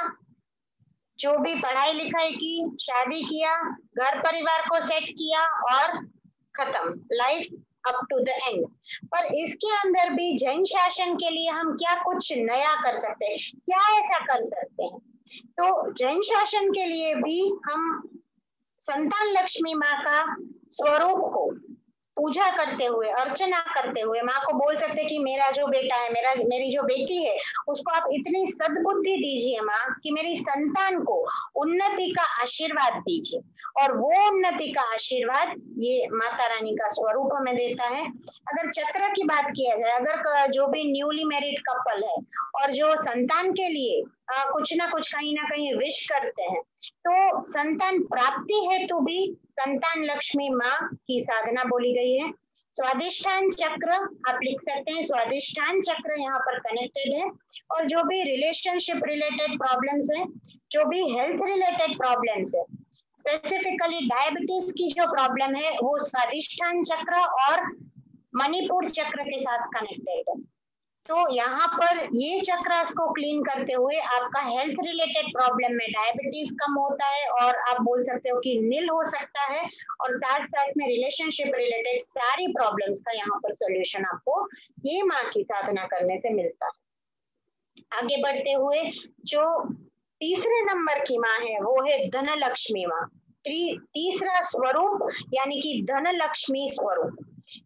जो भी पढ़ाई लिखाई की, शादी किया, घर परिवार को सेट किया और खत्म, life up to the end. पर इसके अंदर भी जैन शासन के लिए हम क्या कुछ नया कर सकते हैं, क्या ऐसा कर सकते हैं? तो जैन शासन के लिए भी हम संतान लक्ष्मी माँ का स्वरूप को पूजा करते हुए, अर्चना करते हुए माँ को बोल सकते कि मेरा जो बेटा है, मेरी जो बेटी है, उसको आप इतनी सद्बुद्धि दीजिए माँ कि मेरी संतान को उन्नति का आशीर्वाद दीजिए। और वो उन्नति का आशीर्वाद ये माता रानी का स्वरूप हमें देता है। अगर चक्र की बात किया जाए, अगर जो भी न्यूली मैरिड कपल है और जो संतान के लिए कुछ ना कुछ कहीं ना कहीं विश करते हैं, तो संतान प्राप्ति हेतु भी संतान लक्ष्मी माँ की साधना बोली गई है। स्वादिष्ठान चक्र आप लिख सकते हैं, स्वादिष्ठान चक्र यहाँ पर कनेक्टेड है। और जो भी रिलेशनशिप रिलेटेड प्रॉब्लम्स है, जो भी हेल्थ रिलेटेड प्रॉब्लम्स है, स्पेसिफिकली डायबिटीज की जो प्रॉब्लम है, वो स्वादिष्ठान चक्र और मणिपुर चक्र के साथ कनेक्टेड है। तो यहाँ पर ये चक्रास को क्लीन करते हुए आपका हेल्थ रिलेटेड प्रॉब्लम में डायबिटीज कम होता है, और आप बोल सकते हो कि नील हो सकता है। और साथ साथ में रिलेशनशिप रिलेटेड सारी प्रॉब्लम्स का यहाँ पर सॉल्यूशन आपको ये माँ की साधना करने से मिलता है। आगे बढ़ते हुए जो तीसरे नंबर की माँ है वो है धनलक्ष्मी माँ। तीसरा स्वरूप यानी कि धनलक्ष्मी स्वरूप।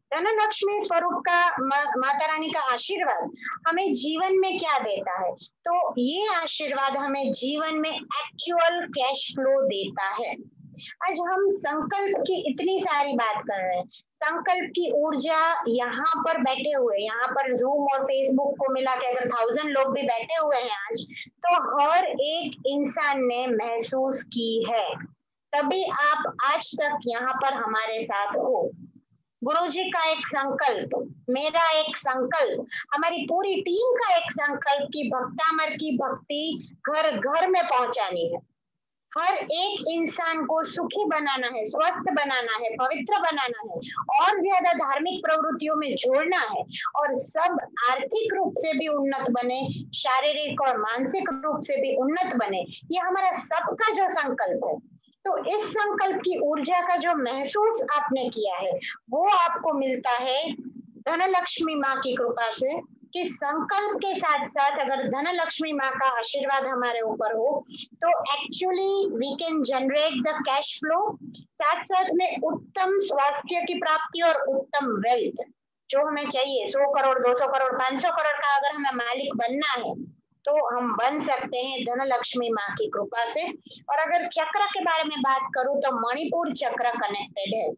धनलक्ष्मी स्वरूप का माता रानी का आशीर्वाद हमें जीवन में क्या देता है? तो ये आशीर्वाद हमें जीवन में एक्चुअल कैश फ्लो देता है। आज हम संकल्प की इतनी सारी बात कर रहे हैं, संकल्प की ऊर्जा यहाँ पर बैठे हुए, यहाँ पर जूम और फेसबुक को मिला के अगर 1000 लोग भी बैठे हुए हैं आज, तो हर एक इंसान ने महसूस की है, तभी आप आज तक यहाँ पर हमारे साथ हो। गुरुजी का एक संकल्प, मेरा एक संकल्प, हमारी पूरी टीम का एक संकल्प की भक्तामर की भक्ति घर घर में पहुंचानी है। हर एक इंसान को सुखी बनाना है, स्वस्थ बनाना है, पवित्र बनाना है, और ज्यादा धार्मिक प्रवृत्तियों में जोड़ना है, और सब आर्थिक रूप से भी उन्नत बने, शारीरिक और मानसिक रूप से भी उन्नत बने। ये हमारा सबका जो संकल्प है। तो इस संकल्प की ऊर्जा का जो महसूस आपने किया है वो आपको मिलता है धनलक्ष्मी माँ की कृपा से, कि संकल्प के साथ साथ अगर धनलक्ष्मी माँ का आशीर्वाद हमारे ऊपर हो तो actually we can generate the cash flow, साथ साथ में उत्तम स्वास्थ्य की प्राप्ति और उत्तम वेल्थ जो हमें चाहिए। 100 करोड़ 200 करोड़ 500 करोड़ का अगर हमें मालिक बनना है तो हम बन सकते हैं धनलक्ष्मी माँ की कृपा से। और अगर चक्र के बारे में बात करूं तो मणिपुर चक्र कनेक्टेड है।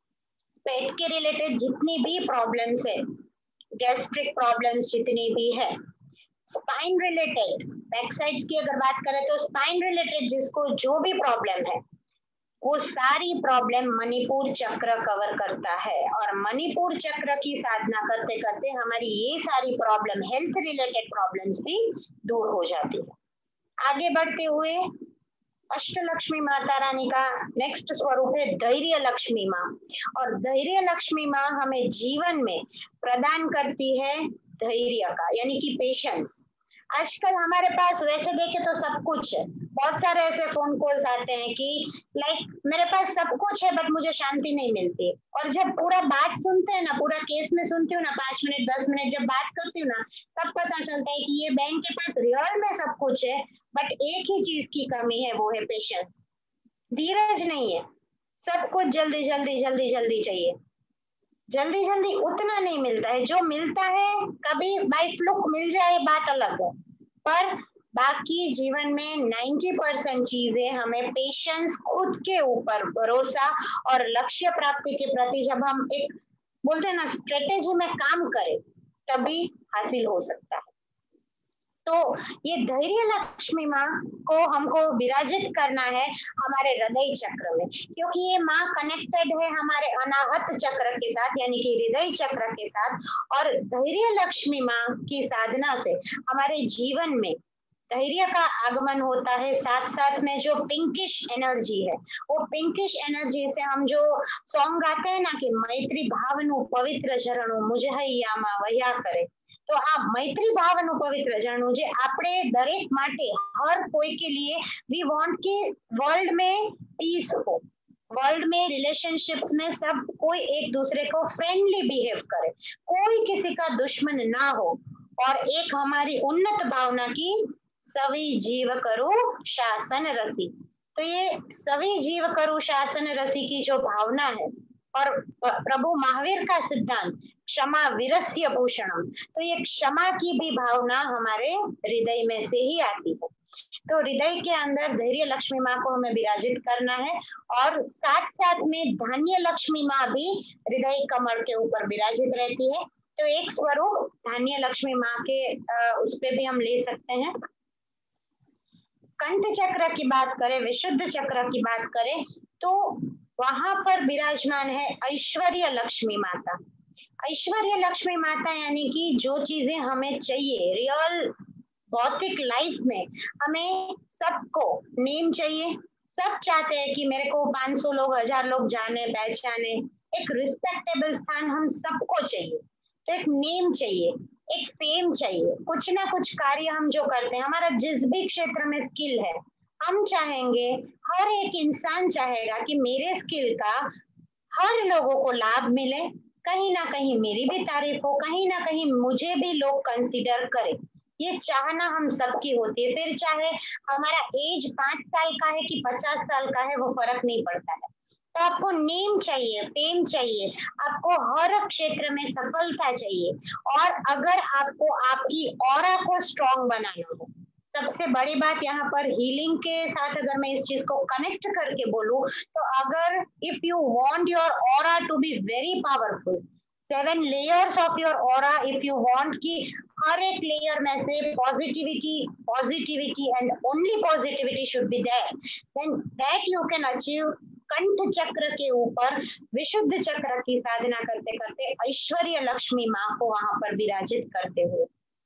पेट के रिलेटेड जितनी भी प्रॉब्लम्स है, गैस्ट्रिक प्रॉब्लम्स जितनी भी है, स्पाइन रिलेटेड, बैक साइड्स की अगर बात करें तो स्पाइन रिलेटेड जिसको जो भी प्रॉब्लम है वो सारी प्रॉब्लम मणिपुर चक्र कवर करता है। और मणिपुर चक्र की साधना करते करते हमारी ये सारी प्रॉब्लम, हेल्थ रिलेटेड प्रॉब्लम्स भी दूर हो जाती है। आगे बढ़ते हुए अष्टलक्ष्मी माता रानी का नेक्स्ट स्वरूप है धैर्य लक्ष्मी माँ। और धैर्य लक्ष्मी माँ हमें जीवन में प्रदान करती है धैर्य का, यानी कि पेशेंस। आजकल हमारे पास वैसे देखे तो सब कुछ है, बहुत सारे ऐसे फोन कॉल्स आते हैं कि लाइक मेरे पास सब कुछ है बट मुझे शांति नहीं मिलती। और जब पूरा बात सुनते हैं ना, पूरा केस में सुनती हूँ ना, 5 मिनट 10 मिनट जब बात करती हूँ ना, तब पता चलता है कि ये बैंक के पास रियल में सब कुछ है बट एक ही चीज की कमी है, वो है पेशेंस, धीरज नहीं है। सब कुछ जल्दी जल्दी जल्दी जल्दी चाहिए, जल्दी जल्दी उतना नहीं मिलता है। जो मिलता है कभी बाई फ्लुक मिल जाए बात अलग है, पर बाकी जीवन में 90% चीजें हमें पेशेंस, खुद के ऊपर भरोसा और लक्ष्य प्राप्ति के प्रति जब हम एक बोलते हैं ना स्ट्रेटेजी में काम करें तभी हासिल हो सकता है। तो ये धैर्य लक्ष्मी माँ को हमको विराजित करना है हमारे हृदय चक्र में, क्योंकि ये माँ कनेक्टेड है हमारे अनाहत चक्र के साथ, यानी कि हृदय चक्र के साथ। और धैर्य लक्ष्मी माँ की साधना से हमारे जीवन में धैर्य का आगमन होता है। साथ साथ में जो पिंकिश एनर्जी है, वो पिंकिश एनर्जी से हम जो सॉन्ग गाते हैं ना कि मैत्री भावनु पवित्र झरणु मुझे हૈयामा वह्या करे, तो આ મૈત્રી ભાવનું પવિત્ર ઝરણું જે આપણે દરેક માટે હર કોઈ के लिए वी वांट कि वर्ल्ड में पीस हो, वर्ल्ड में रिलेशनशिप्स में सब कोई एक दूसरे को फ्रेंडली बिहेव करे, कोई किसी का दुश्मन ना हो, और एक हमारी उन्नत भावना की सभी जीव करो शासन रसी। तो ये सभी जीव करो शासन रसी की जो भावना है और प्रभु महावीर का सिद्धांत क्षमा वीरस्य भूषणम, तो ये क्षमा की भी भावना हमारे हृदय में से ही आती है। तो हृदय के अंदर धैर्य लक्ष्मी माँ को हमें विराजित करना है, और साथ साथ में धान्य लक्ष्मी माँ भी हृदय कमल के ऊपर विराजित रहती है। तो एक स्वरूप धान्य लक्ष्मी माँ के उस पे भी हम ले सकते हैं। कंठ चक्र की बात करें, विशुद्ध चक्र की बात करें, तो वहां पर विराजमान है ऐश्वर्य लक्ष्मी माता। ऐश्वर्य लक्ष्मी माता यानी कि जो चीजें हमें चाहिए रियल भौतिक लाइफ में, हमें सबको नेम चाहिए, सब चाहते हैं कि मेरे को 500 लोग 1000 लोग जाने पहचाने, एक रिस्पेक्टेबल स्थान हम सबको चाहिए। तो एक नेम चाहिए, एक फेम चाहिए, कुछ ना कुछ कार्य हम जो करते हैं, हमारा जिस भी क्षेत्र में स्किल है, हम चाहेंगे, हर एक इंसान चाहेगा कि मेरे स्किल का हर लोगों को लाभ मिले, कहीं ना कहीं मेरी भी तारीफ हो, कहीं ना कहीं मुझे भी लोग कंसीडर करें। ये चाहना हम सबकी होती है, फिर चाहे हमारा एज 5 साल का है कि 50 साल का है, वो फर्क नहीं पड़ता है। तो आपको नेम चाहिए, फेम चाहिए, आपको हर क्षेत्र में सफलता चाहिए। और अगर आपको आपकी ऑरा को स्ट्रॉन्ग बनाना हो, सबसे बड़ी बात यहाँ पर हीलिंग के साथ अगर मैं इस चीज को कनेक्ट करके बोलूं, तो अगर if you want your aura to be very powerful, 7 layers of your aura, if you want कि हर एक लेयर में से positivity positivity and only positivity should be there, then that you can achieve कंठ चक्र के ऊपर विशुद्ध चक्र की साधना करते करते ऐश्वर्य लक्ष्मी माँ को वहां पर विराजित करते हुए।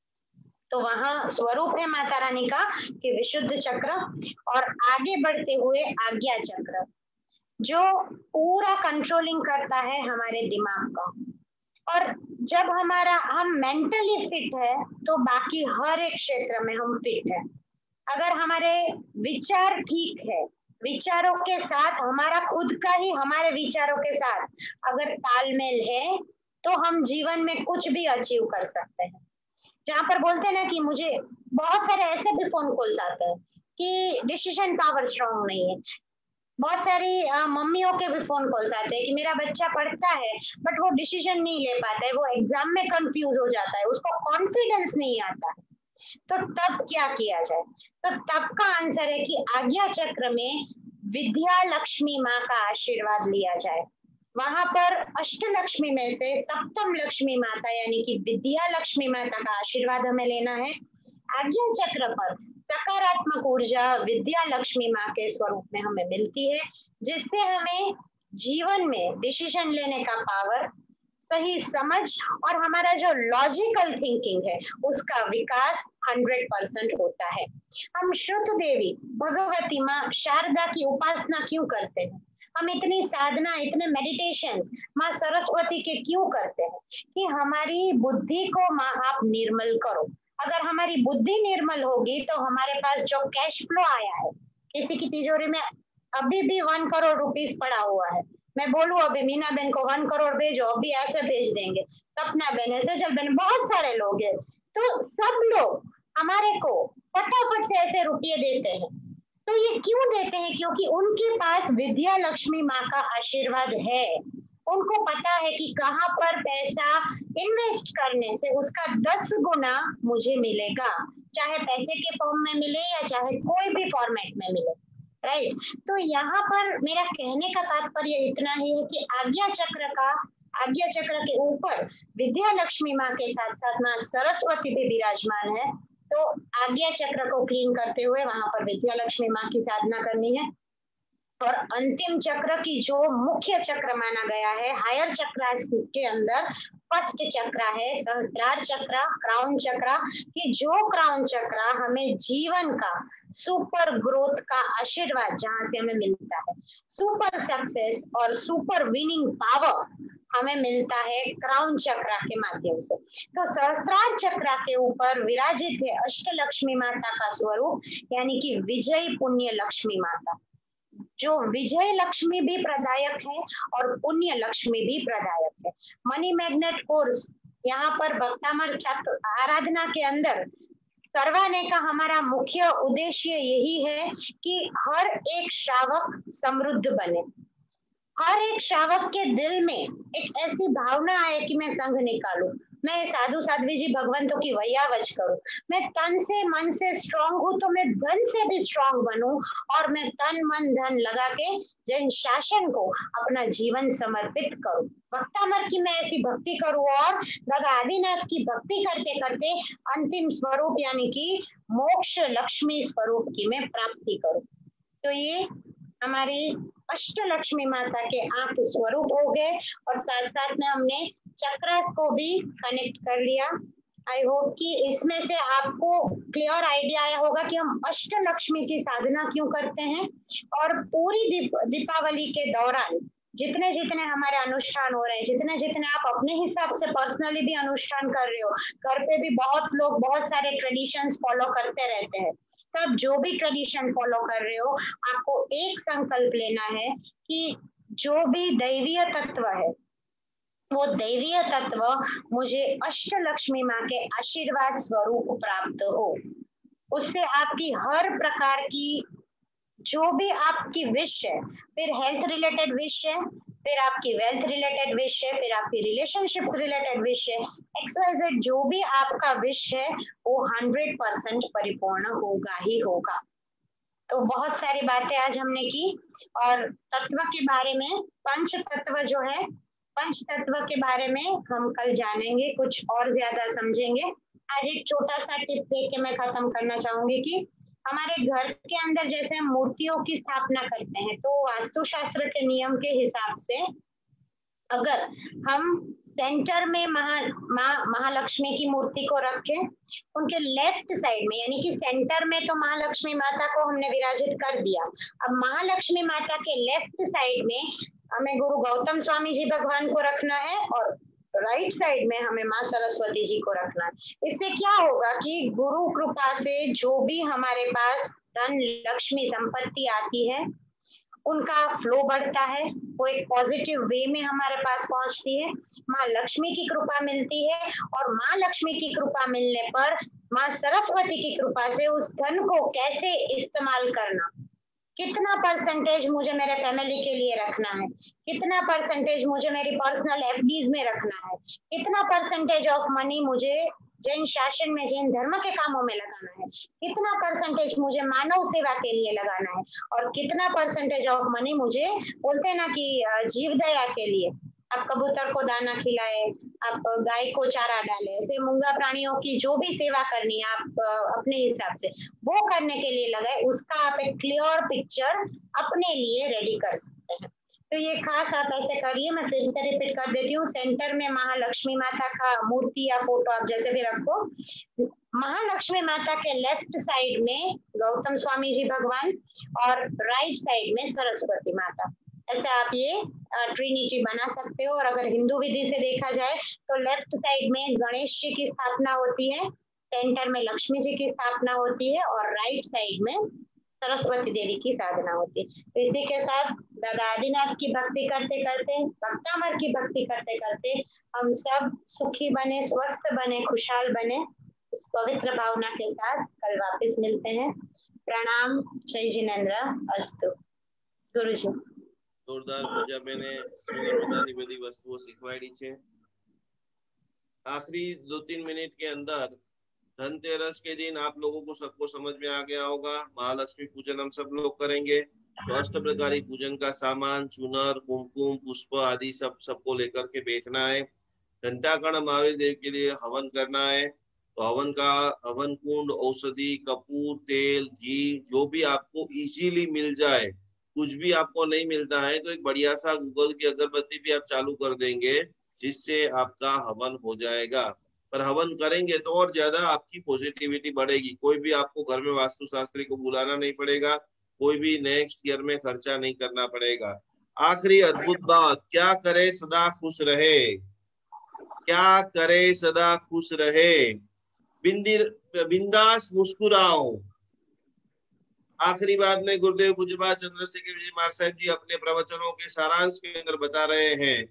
तो वहां स्वरूप है माता रानी का कि विशुद्ध चक्र, और आगे बढ़ते हुए आज्ञा चक्र जो पूरा कंट्रोलिंग करता है हमारे दिमाग का। और जब हम मेंटली फिट है तो बाकी हर एक क्षेत्र में हम फिट है। अगर हमारे विचार ठीक है, विचारों के साथ हमारा खुद का ही हमारे विचारों के साथ अगर तालमेल है, तो हम जीवन में कुछ भी अचीव कर सकते हैं। जहाँ पर बोलते हैं ना कि मुझे बहुत सारे ऐसे भी फोन कॉल्स आते हैं कि डिसीजन पावर स्ट्रांग नहीं है। बहुत सारी मम्मियों के भी फोन कॉल्स आते हैं कि मेरा बच्चा पढ़ता है बट वो डिसीजन नहीं ले पाता है, वो एग्जाम में कंफ्यूज हो जाता है, उसको कॉन्फिडेंस नहीं आता है। तो तब क्या किया जाए? तो तब का आंसर है कि आज्ञा चक्र में विद्या लक्ष्मी माँ का आशीर्वाद लिया जाए। वहां पर अष्ट लक्ष्मी में से सप्तम लक्ष्मी माता यानी कि विद्या लक्ष्मी माता का आशीर्वाद हमें लेना है। आज्ञा चक्र पर सकारात्मक ऊर्जा विद्या लक्ष्मी माँ के स्वरूप में हमें मिलती है, जिससे हमें जीवन में डिसीजन लेने का पावर, सही समझ और हमारा जो लॉजिकल थिंकिंग है उसका विकास 100% होता है। हम श्रुत देवी भगवती माँ शारदा की उपासना क्यों करते हैं? हम इतनी साधना, इतने मेडिटेशंस माँ सरस्वती के क्यों करते हैं? कि हमारी बुद्धि को माँ आप निर्मल करो। अगर हमारी बुद्धि निर्मल होगी तो हमारे पास जो कैश फ्लो आया है, किसी की तिजोरी में अभी भी 1 करोड़ रुपीस पड़ा हुआ है, मैं बोलूं अभी मीना बहन को 1 करोड़ भेजो, अभी ऐसे भेज देंगे, सपना बहन है, सजल बहन, बहुत सारे लोग हैं, तो सब लोग हमारे को फटाफट से ऐसे रुपये देते हैं। तो ये क्यों देते हैं? क्योंकि उनके पास विद्या लक्ष्मी माँ का आशीर्वाद है। उनको पता है कि कहाँ पर पैसा इन्वेस्ट करने से उसका 10 गुना मुझे मिलेगा, चाहे पैसे के फॉर्म में मिले या चाहे कोई भी फॉर्मेट में मिले, राइट? तो यहाँ पर मेरा कहने का तात्पर्य इतना ही है कि आज्ञा चक्र के ऊपर विद्या लक्ष्मी माँ के साथ साथ माँ सरस्वती भी विराजमान है। तो आज्ञा चक्र को क्लीन करते हुए वहां पर विद्या लक्ष्मी माँ की साधना करनी है। और अंतिम चक्र की जो मुख्य चक्र माना गया है हायर चक्र के अंदर, फर्स्ट चक्र है सहस्त्रार चक्र, क्राउन चक्र, कि जो क्राउन चक्र हमें जीवन का सुपर ग्रोथ का आशीर्वाद जहां से हमें मिलता है, सुपर सक्सेस और सुपर विनिंग पावर हमें मिलता है क्राउन चक्र के माध्यम से। तो सहस्त्रार चक्र के ऊपर विराजित है अष्टलक्ष्मी माता का स्वरूप, यानी कि विजय पुण्य लक्ष्मी माता, जो विजय लक्ष्मी भी प्रदायक है और पुण्य लक्ष्मी भी प्रदायक है। मनी मैग्नेट कोर्स यहाँ पर भक्तामर चक्र आराधना के अंदर करवाने का हमारा मुख्य उद्देश्य यही है कि हर एक श्रावक समृद्ध बने, हर एक श्रावक के दिल में एक ऐसी भावना आए कि मैं संघ निकालूं, मैं साधु साध्वी जी भगवंतों की वैयावच करूं, मैं तन से मन से स्ट्रांग हूं तो मैं धन से भी स्ट्रांग बनूं, और मैं तन मन धन लगा के जैन शासन को अपना जीवन समर्पित करूं, भक्तामर की मैं ऐसी भक्ति करूं और दादा आदिनाथ की भक्ति करते करते अंतिम स्वरूप यानी कि मोक्ष लक्ष्मी स्वरूप की मैं प्राप्ति करूं। तो ये हमारी अष्टलक्ष्मी माता के 8 स्वरूप हो गए, और साथ साथ में हमने चक्रस को भी कनेक्ट कर लिया। आई होप कि इसमें से आपको क्लियर आइडिया आया होगा कि हम अष्टलक्ष्मी की साधना क्यों करते हैं, और पूरी दीपावली के दौरान जितने जितने हमारे अनुष्ठान हो रहे हैं, जितने जितने आप अपने हिसाब से पर्सनली भी अनुष्ठान कर रहे हो, घर पे भी बहुत लोग बहुत सारे ट्रेडिशंस फॉलो करते रहते हैं, तब जो भी ट्रेडिशन फॉलो कर रहे हो आपको एक संकल्प लेना है कि जो भी दैवीय तत्व है वो दैवीय तत्व मुझे अष्टलक्ष्मी माँ के आशीर्वाद स्वरूप प्राप्त हो, उससे आपकी हर प्रकार की जो भी आपकी विश है, फिर हेल्थ रिलेटेड विश है, फिर आपकी वेल्थ रिलेटेड विश है, फिर आपकी रिलेशनशिप्स रिलेटेड विश है, XYZ जो भी आपका विश है वो 100% परिपूर्ण होगा ही होगा। तो बहुत सारी बातें आज हमने की और तत्व के बारे में, पंच तत्व जो है, पंच तत्व के बारे में हम कल जानेंगे, कुछ और ज्यादा समझेंगे। आज एक छोटा सा टिप दे के मैं खत्म करना चाहूंगी कि हमारे घर के अंदर जैसे हम मूर्तियों की स्थापना करते हैं, तो वास्तुशास्त्र के नियम के हिसाब से अगर हम सेंटर में महालक्ष्मी की मूर्ति को रखें, उनके लेफ्ट साइड में, यानी कि सेंटर में तो महालक्ष्मी माता को हमने विराजित कर दिया, अब महालक्ष्मी माता के लेफ्ट साइड में हमें गुरु गौतम स्वामी जी भगवान को रखना है और राइट साइड में हमें माँ सरस्वती जी को रखना है। इससे क्या होगा कि गुरु कृपा से जो भी हमारे पास धन लक्ष्मी संपत्ति आती है उनका फ्लो बढ़ता है, वो एक पॉजिटिव वे में हमारे पास पहुंचती है, माँ लक्ष्मी की कृपा मिलती है और माँ लक्ष्मी की कृपा मिलने पर माँ सरस्वती की कृपा से उस धन को कैसे इस्तेमाल करना, कितना परसेंटेज मुझे मेरे फैमिली के लिए रखना है, कितना परसेंटेज मुझे मेरी पर्सनल FDs में रखना है, कितना परसेंटेज ऑफ मनी मुझे जैन शासन में जैन धर्म के कामों में लगाना है, कितना परसेंटेज मुझे मानव सेवा के लिए लगाना है और कितना परसेंटेज ऑफ मनी मुझे, बोलते हैं ना कि जीव दया के लिए, आप कबूतर को दाना खिलाए, आप गाय को चारा डाले, ऐसे मूंगा प्राणियों की जो भी सेवा करनी है आप अपने हिसाब से वो करने के लिए लगाए, उसका आप एक क्लियर पिक्चर अपने लिए रेडी कर सकते हैं। तो ये खास आप ऐसे करिए। मैं फिर से रिपीट कर देती हूँ, सेंटर में महालक्ष्मी माता का मूर्ति या फोटो आप जैसे भी रखो, महालक्ष्मी माता के लेफ्ट साइड में गौतम स्वामी जी भगवान और राइट साइड में सरस्वती माता, ऐसे आप ये ट्रिनिटी बना सकते हो। और अगर हिंदू विधि से देखा जाए तो लेफ्ट साइड में गणेश जी की स्थापना होती है, सेंटर में लक्ष्मी जी की स्थापना होती है और राइट साइड में सरस्वती देवी की साधना होती है। तो इसी के साथ दादा आदिनाथ की भक्ति करते करते, भक्तामर की भक्ति करते करते हम सब सुखी बने, स्वस्थ बने, खुशहाल बने, इस पवित्र भावना के साथ कल वापस मिलते हैं। प्रणाम, जय जिनेन्द्र अस्तु। गुरु जी
जोरदार पूजा मैंने सुंदर मजानी बड़ी वस्तुओं सिखवाड़ी छे। आखिरी 2-3 मिनट के अंदर धनतेरस के दिन आप लोगों को सबको समझ में आ गया होगा, महालक्ष्मी पूजन हम सब लोग करेंगे, तो अष्ट प्रकारी पूजन का सामान, चूनर, कुमकुम, पुष्प आदि सबको लेकर के बैठना है। घंटाकर्ण महावीर देव के लिए हवन करना है, तो हवन कुंड, औषधि, कपूर, तेल, घी जो भी आपको इजीली मिल जाए, कुछ भी आपको नहीं मिलता है तो एक बढ़िया सा गूगल की अगरबत्ती भी आप चालू कर देंगे, जिससे आपका हवन हो जाएगा। पर हवन करेंगे तो और ज्यादा आपकी पॉजिटिविटी बढ़ेगी। कोई भी आपको घर में वास्तुशास्त्री को बुलाना नहीं पड़ेगा, कोई भी नेक्स्ट ईयर में खर्चा नहीं करना पड़ेगा। आखिरी अद्भुत बात, क्या करे सदा खुश रहे, क्या करे सदा खुश रहे, बिंदास मुस्कुराओ। आखिरी बात में गुरुदेव पूज्यपाद चंद्रशेखर जी महाराज साहब जी अपने प्रवचनों के सारांश के अंदर बता रहे हैं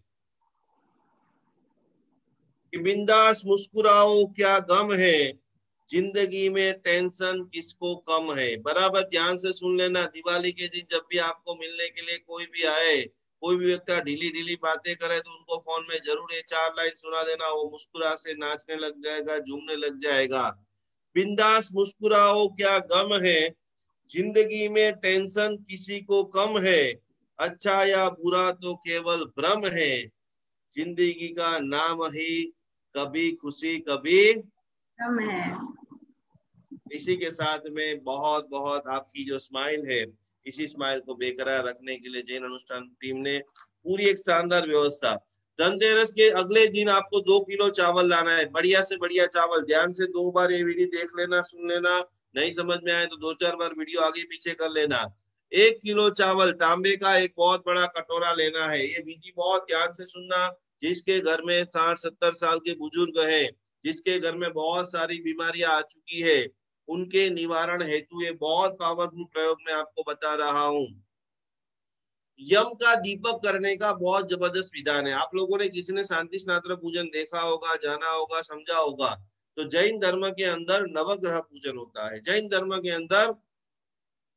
कि बिंदास मुस्कुराओ, क्या गम है, जिंदगी में टेंशन किसको कम है। बराबर ध्यान से सुन लेना। दिवाली के दिन जब भी आपको मिलने के लिए कोई भी आए, कोई भी व्यक्ति ढीली ढीली बातें करे, तो उनको फोन में जरूर ये 4 लाइन सुना देना, वो मुस्कुरा से नाचने लग जाएगा, झूमने लग जाएगा। बिंदास मुस्कुराओ, क्या गम है, जिंदगी में टेंशन किसी को कम है, अच्छा या बुरा तो केवल भ्रम है, जिंदगी का नाम ही कभी खुशी कभी
हम है।
इसी के साथ में बहुत बहुत आपकी जो स्माइल है, इसी स्माइल को बेकरार रखने के लिए जैन अनुष्ठान टीम ने पूरी एक शानदार व्यवस्था। धनतेरस के अगले दिन आपको 2 किलो चावल लाना है, बढ़िया से बढ़िया चावल। ध्यान से 2 बार ये विधि देख लेना, सुन लेना, नहीं समझ में आए तो 2-4 बार वीडियो आगे पीछे कर लेना। 1 किलो चावल, तांबे का एक बहुत बड़ा कटोरा लेना है। ये विधि बहुत ध्यान से सुनना। जिसके घर में 60-70 साल के बुजुर्ग हैं, जिसके घर में बहुत सारी बीमारियां आ चुकी है, उनके निवारण हेतु ये बहुत पावरफुल प्रयोग मैं आपको बता रहा हूँ। यम का दीपक करने का बहुत जबरदस्त विधान है। आप लोगों ने किसी ने शांति स्नात्र पूजन देखा होगा, जाना होगा, समझा होगा। तो जैन धर्म के अंदर नवग्रह पूजन होता है। जैन धर्म के अंदर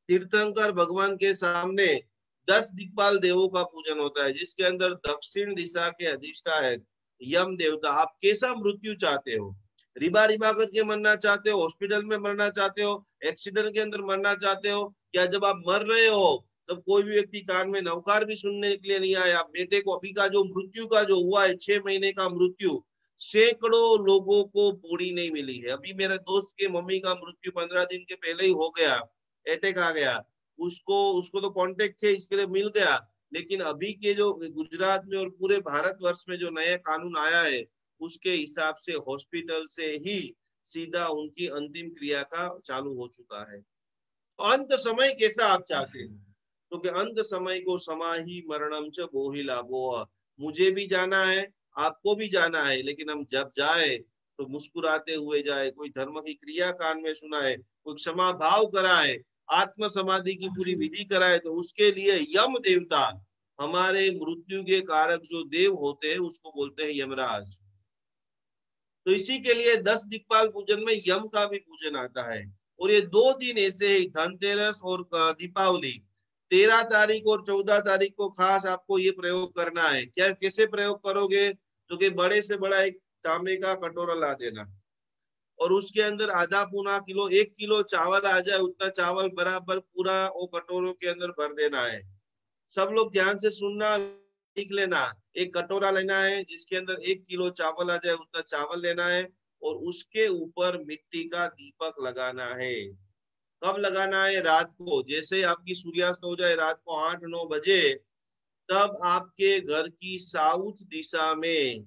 तीर्थंकर भगवान के सामने 10 दिक्पाल देवों का पूजन होता है, जिसके अंदर दक्षिण दिशा के अधिष्ठायक यम देवता। आप कैसा मृत्यु चाहते हो? रिबा रिबा करके मरना चाहते हो, हॉस्पिटल में मरना चाहते हो, एक्सीडेंट के अंदर मरना चाहते हो, या जब आप मर रहे हो तब कोई भी व्यक्ति कान में नवकार भी सुनने के लिए नहीं आया? बेटे को अभी का जो मृत्यु का जो हुआ है 6 महीने का मृत्यु, सैकड़ों लोगों को बॉडी नहीं मिली है। अभी मेरे दोस्त के मम्मी का मृत्यु 15 दिन के पहले ही हो गया, अटैक आ गया। उसको उसको तो कांटेक्ट थे, इसके लिए मिल गया। लेकिन अभी के जो गुजरात में और पूरे भारतवर्ष में जो नया कानून आया है, उसके हिसाब से हॉस्पिटल से ही सीधा उनकी अंतिम क्रिया का चालू हो चुका है। अंत समय कैसा आप चाहते हैं? तो कि अंत समय को समाही मरणम च बोहि लाभो। मुझे भी जाना है, आपको भी जाना है, लेकिन हम जब जाए तो मुस्कुराते हुए जाए, कोई धर्म की क्रिया कान में सुनाए, कोई क्षमा भाव कराए, आत्म समाधि की पूरी विधि कराए। तो उसके लिए यम देवता, हमारे मृत्यु के कारक जो देव होते हैं, उसको बोलते हैं यमराज। तो इसी के लिए 10 दिक्पाल पूजन में यम का भी पूजन आता है। और ये 2 दिन ऐसे ही, धनतेरस और दीपावली, 13 तारीख और 14 तारीख को खास आपको ये प्रयोग करना है। क्या कैसे प्रयोग करोगे? तो कि बड़े से बड़ा एक तांबे का कटोरा ला देना, और उसके अंदर आधा पौना किलो, 1 किलो चावल आ जाए उतना चावल बराबर पूरा वो कटोरों के अंदर भर देना है। सब लोग ध्यान से सुनना, लिख लेना। एक कटोरा लेना है जिसके अंदर 1 किलो चावल आ जाए उतना चावल लेना है, और उसके ऊपर मिट्टी का दीपक लगाना है। कब लगाना है? रात को। जैसे आपकी सूर्यास्त हो जाए रात को 8-9 बजे, तब आपके घर की साउथ दिशा में,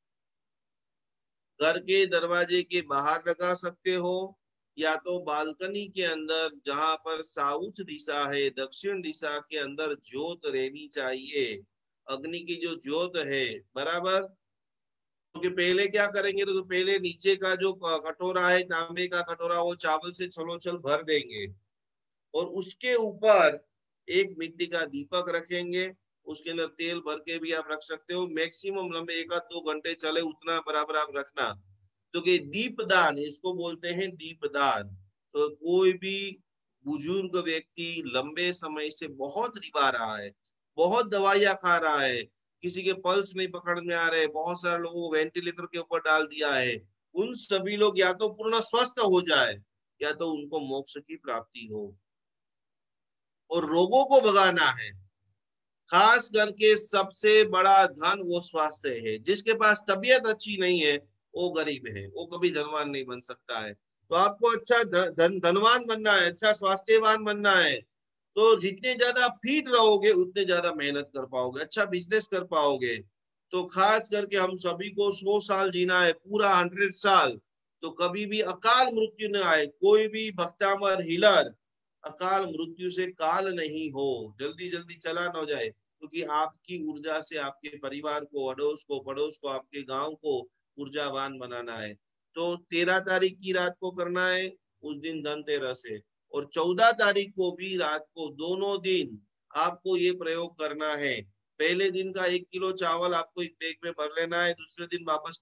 घर के दरवाजे के बाहर लगा सकते हो, या तो बालकनी के अंदर, जहां पर साउथ दिशा है, दक्षिण दिशा के अंदर ज्योत रहनी चाहिए, अग्नि की जो ज्योत है, बराबर। क्योंकि पहले क्या करेंगे, तो पहले नीचे का जो कटोरा है, तांबे का कटोरा, वो चावल से छलोछल भर देंगे, और उसके ऊपर एक मिट्टी का दीपक रखेंगे। उसके अंदर तेल भर के भी आप रख सकते हो, मैक्सिमम लंबे 1-2 घंटे चले उतना बराबर आप रखना। तो कि दीपदान, इसको बोलते हैं दीपदान। तो कोई भी बुजुर्ग व्यक्ति लंबे समय से बहुत रिवा रहा है, बहुत दवाइयां खा रहा है, किसी के पल्स नहीं पकड़ में आ रहे, बहुत सारे लोगों को वेंटिलेटर के ऊपर डाल दिया है, उन सभी लोग या तो पूर्ण स्वस्थ हो जाए, या तो उनको मोक्ष की प्राप्ति हो। और रोगों को भगाना है। खास करके सबसे बड़ा धन वो स्वास्थ्य है। जिसके पास तबीयत अच्छी नहीं है वो गरीब है, वो कभी धनवान नहीं बन सकता है। तो आपको अच्छा धनवान बनना है, अच्छा स्वास्थ्यवान बनना है, तो जितने ज्यादा फिट रहोगे उतने ज्यादा मेहनत कर पाओगे, अच्छा बिजनेस कर पाओगे। तो खास करके हम सभी को 100 साल जीना है, पूरा 100 साल। तो कभी भी अकाल मृत्यु न आए, कोई भी भक्तामर हिलर अकाल मृत्यु से काल नहीं हो, जल्दी जल्दी चला न हो जाए। क्योंकि आपकी ऊर्जा से आपके परिवार को, अड़ोस को, पड़ोस को, आपके गांव को ऊर्जावान बनाना है। तो 13 तारीख की रात को करना है, उस दिन धनतेरस है। और 14 तारीख को भी रात को, दोनों दिन आपको ये प्रयोग करना है। पहले दिन का 1 किलो चावल आपको एक बैग में भर लेना है, दूसरे दिन वापस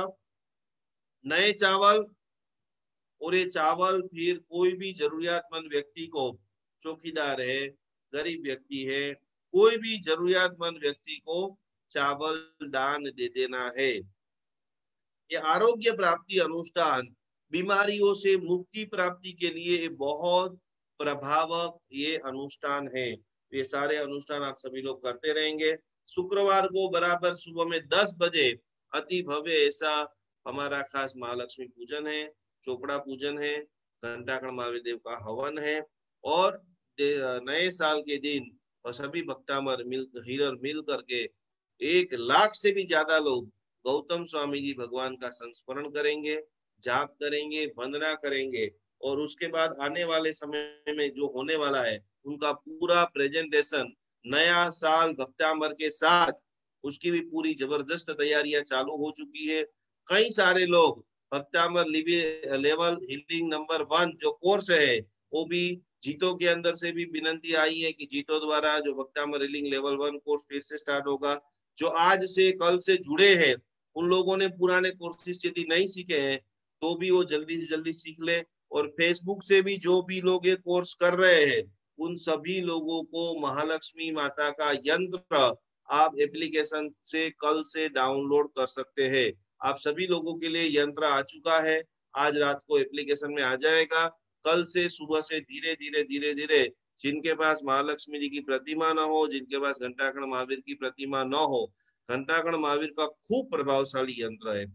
नए चावल। और ये चावल फिर कोई भी जरूरियातमंद व्यक्ति को, चौकीदार है, गरीब व्यक्ति है, कोई भी जरूरियातमंद व्यक्ति को चावल दान दे देना है। ये आरोग्य प्राप्ति अनुष्ठान, बीमारियों से मुक्ति प्राप्ति के लिए बहुत प्रभावक ये अनुष्ठान है। ये सारे अनुष्ठान आप सभी लोग करते रहेंगे। शुक्रवार को बराबर सुबह में 10 बजे अति भव्य ऐसा हमारा खास महालक्ष्मी पूजन है, चोपड़ा पूजन है, घंटाकर्ण महावीर देव का हवन है। और नए साल के दिन सभी भक्तामर मिल करके 1 लाख से भी ज्यादा लोग गौतम स्वामी जी भगवान का संस्मरण करेंगे, जाप करेंगे, वंदना करेंगे। और उसके बाद आने वाले समय में जो होने वाला है, उनका पूरा प्रेजेंटेशन नया साल भक्तामर के साथ, उसकी भी पूरी जबरदस्त तैयारियां चालू हो चुकी है। कई सारे लोग भक्तामर लेवल हीलिंग नंबर 1 जो कोर्स है, वो भी जीतो के अंदर से भी विनंती आई है कि जीतो द्वारा जो भक्तामर हीलिंग लेवल 1 कोर्स फिर से स्टार्ट होगा। जो आज से कल से जुड़े हैं, उन लोगों ने पुराने कोर्सेज यदि नहीं सीखे हैं तो भी वो जल्दी से जल्दी सीख ले। और फेसबुक से भी जो भी लोग ये कोर्स कर रहे हैं, उन सभी लोगों को महालक्ष्मी माता का यंत्र आप एप्लीकेशन से कल से डाउनलोड कर सकते हैं। आप सभी लोगों के लिए यंत्र आ चुका है, आज रात को एप्लीकेशन में आ जाएगा। कल से सुबह से धीरे धीरे धीरे धीरे जिनके पास महालक्ष्मी जी की प्रतिमा न हो, जिनके पास घंटाकर्ण महावीर की प्रतिमा न हो, घंटाकर्ण महावीर का खूब प्रभावशाली यंत्र है।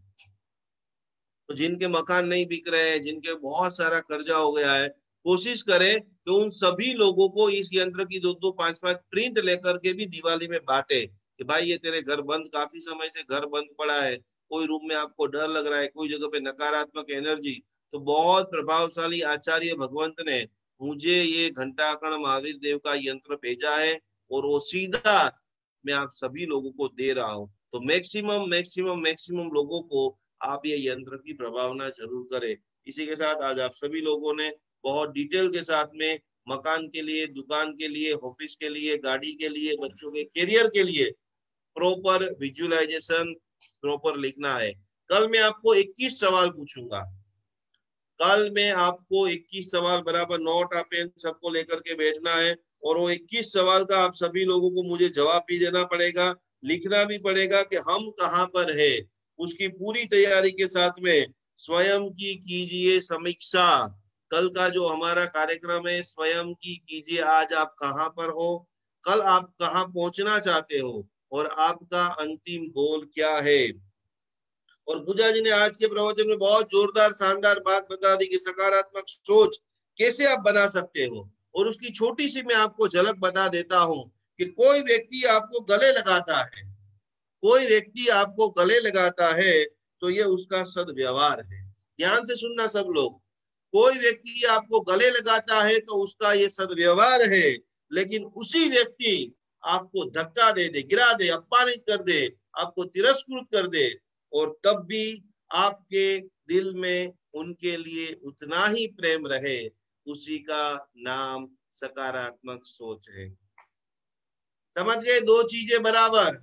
तो जिनके मकान नहीं बिक रहे हैं, जिनके बहुत सारा कर्जा हो गया है, कोशिश करें कि उन सभी लोगों को इस यंत्र की 2-2 5-5 प्रिंट लेकर के भी दिवाली में बांटे कि भाई ये तेरे घर बंद, काफी समय से घर बंद पड़ा है, कोई रूम में आपको डर लग रहा है, कोई जगह पे नकारात्मक एनर्जी, तो बहुत प्रभावशाली आचार्य भगवंत ने मुझे ये घंटाकर्ण महावीर देव का यंत्र भेजा है और वो सीधा मैं आप सभी लोगों को दे रहा हूँ। तो मैक्सिमम मैक्सिमम मैक्सिमम लोगों को आप ये यंत्र की प्रभावना जरूर करें। इसी के साथ आज आप सभी लोगों ने बहुत डिटेल के साथ में मकान के लिए, दुकान के लिए, ऑफिस के लिए, गाड़ी के लिए, बच्चों के करियर के लिए प्रॉपर विजुअलाइजेशन प्रॉपर लिखना है। कल मैं आपको 21 सवाल पूछूंगा। कल मैं आपको 21 सवाल बराबर नोट आप पेन सबको लेकर के बैठना है और वो 21 सवाल का आप सभी लोगों को मुझे जवाब भी देना पड़ेगा, लिखना भी पड़ेगा कि हम कहाँ पर है। उसकी पूरी तैयारी के साथ में स्वयं की कीजिए समीक्षा। कल का जो हमारा कार्यक्रम है स्वयं की कीजिए, आज आप कहाँ पर हो, कल आप कहाँ पहुंचना चाहते हो और आपका अंतिम गोल क्या है। और पूजा जी ने आज के प्रवचन में बहुत जोरदार शानदार बात बता दी कि सकारात्मक सोच कैसे आप बना सकते हो। और उसकी छोटी सी मैं आपको झलक बता देता हूं कि कोई व्यक्ति आपको गले लगाता है, कोई व्यक्ति आपको गले लगाता है तो ये उसका सद्व्यवहार है। ध्यान से सुनना सब लोग, कोई व्यक्ति आपको गले लगाता है तो उसका ये सद्व्यवहार है, लेकिन उसी व्यक्ति आपको धक्का दे दे, गिरा दे, अपमानित कर दे, आपको तिरस्कृत कर दे और तब भी आपके दिल में उनके लिए उतना ही प्रेम रहे, उसी का नाम सकारात्मक सोच है। समझ गए? दो चीजें बराबर,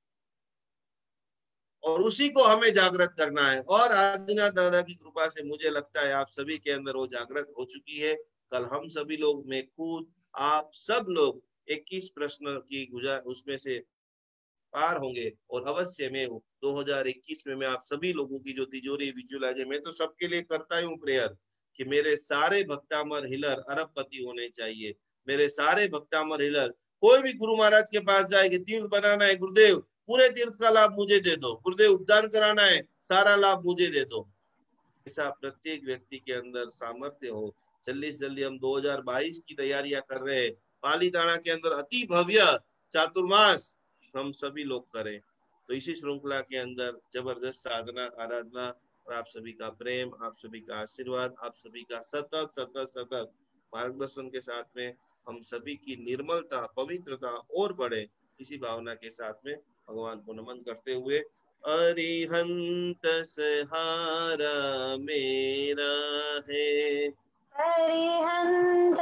और उसी को हमें जागृत करना है। और आदिनाथ दादा की कृपा से मुझे लगता है आप सभी के अंदर वो जागृत हो चुकी है। कल हम सभी लोग, मैं खुद, आप सब लोग 21 प्रश्न की उसमें से पार होंगे और अवश्य में 2021 में मैं आप सभी लोगों की जो तिजोरी विजुअलाइज, मैं तो सबके लिए करता ही हूँ प्रेयर कि मेरे सारे भक्तामर हिलर अरबपति होने चाहिए। मेरे सारे भक्तामर हिलर, कोई भी गुरु महाराज के पास जाएगी, तीर्थ बनाना है गुरुदेव, पूरे तीर्थ का लाभ मुझे दे दो, गुरुदेव उपदान कराना है, सारा लाभ मुझे दे दो। ऐसा प्रत्येक व्यक्ति के अंदर सामर्थ्य हो। जल्दी से जल्दी हम 2022 की तैयारियां कर रहे हैं। पालीताना के अंदर अति भव्य चातुर्मास हम सभी लोग करें। तो इसी श्रृंखला के अंदर जबरदस्त साधना, आराधना और आप सभी का प्रेम, आप सभी का आशीर्वाद, आप सभी का सतत सतत सतत मार्गदर्शन के साथ में हम सभी की निर्मलता, पवित्रता और बढ़े, इसी भावना के साथ में भगवान को नमन करते हुए, अरिहंत सहारा मेरा है,
अरिहंत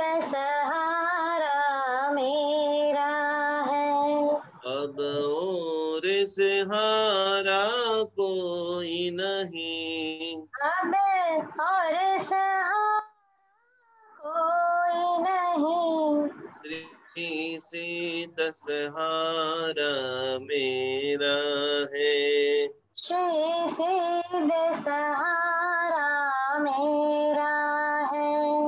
सहारा मेरा है,
अब और सहारा कोई नहीं,
अब और सहारा कोई नहीं,
श्री सीत सहारा मेरा है,
श्री सिद्ध सहारा मेरा है,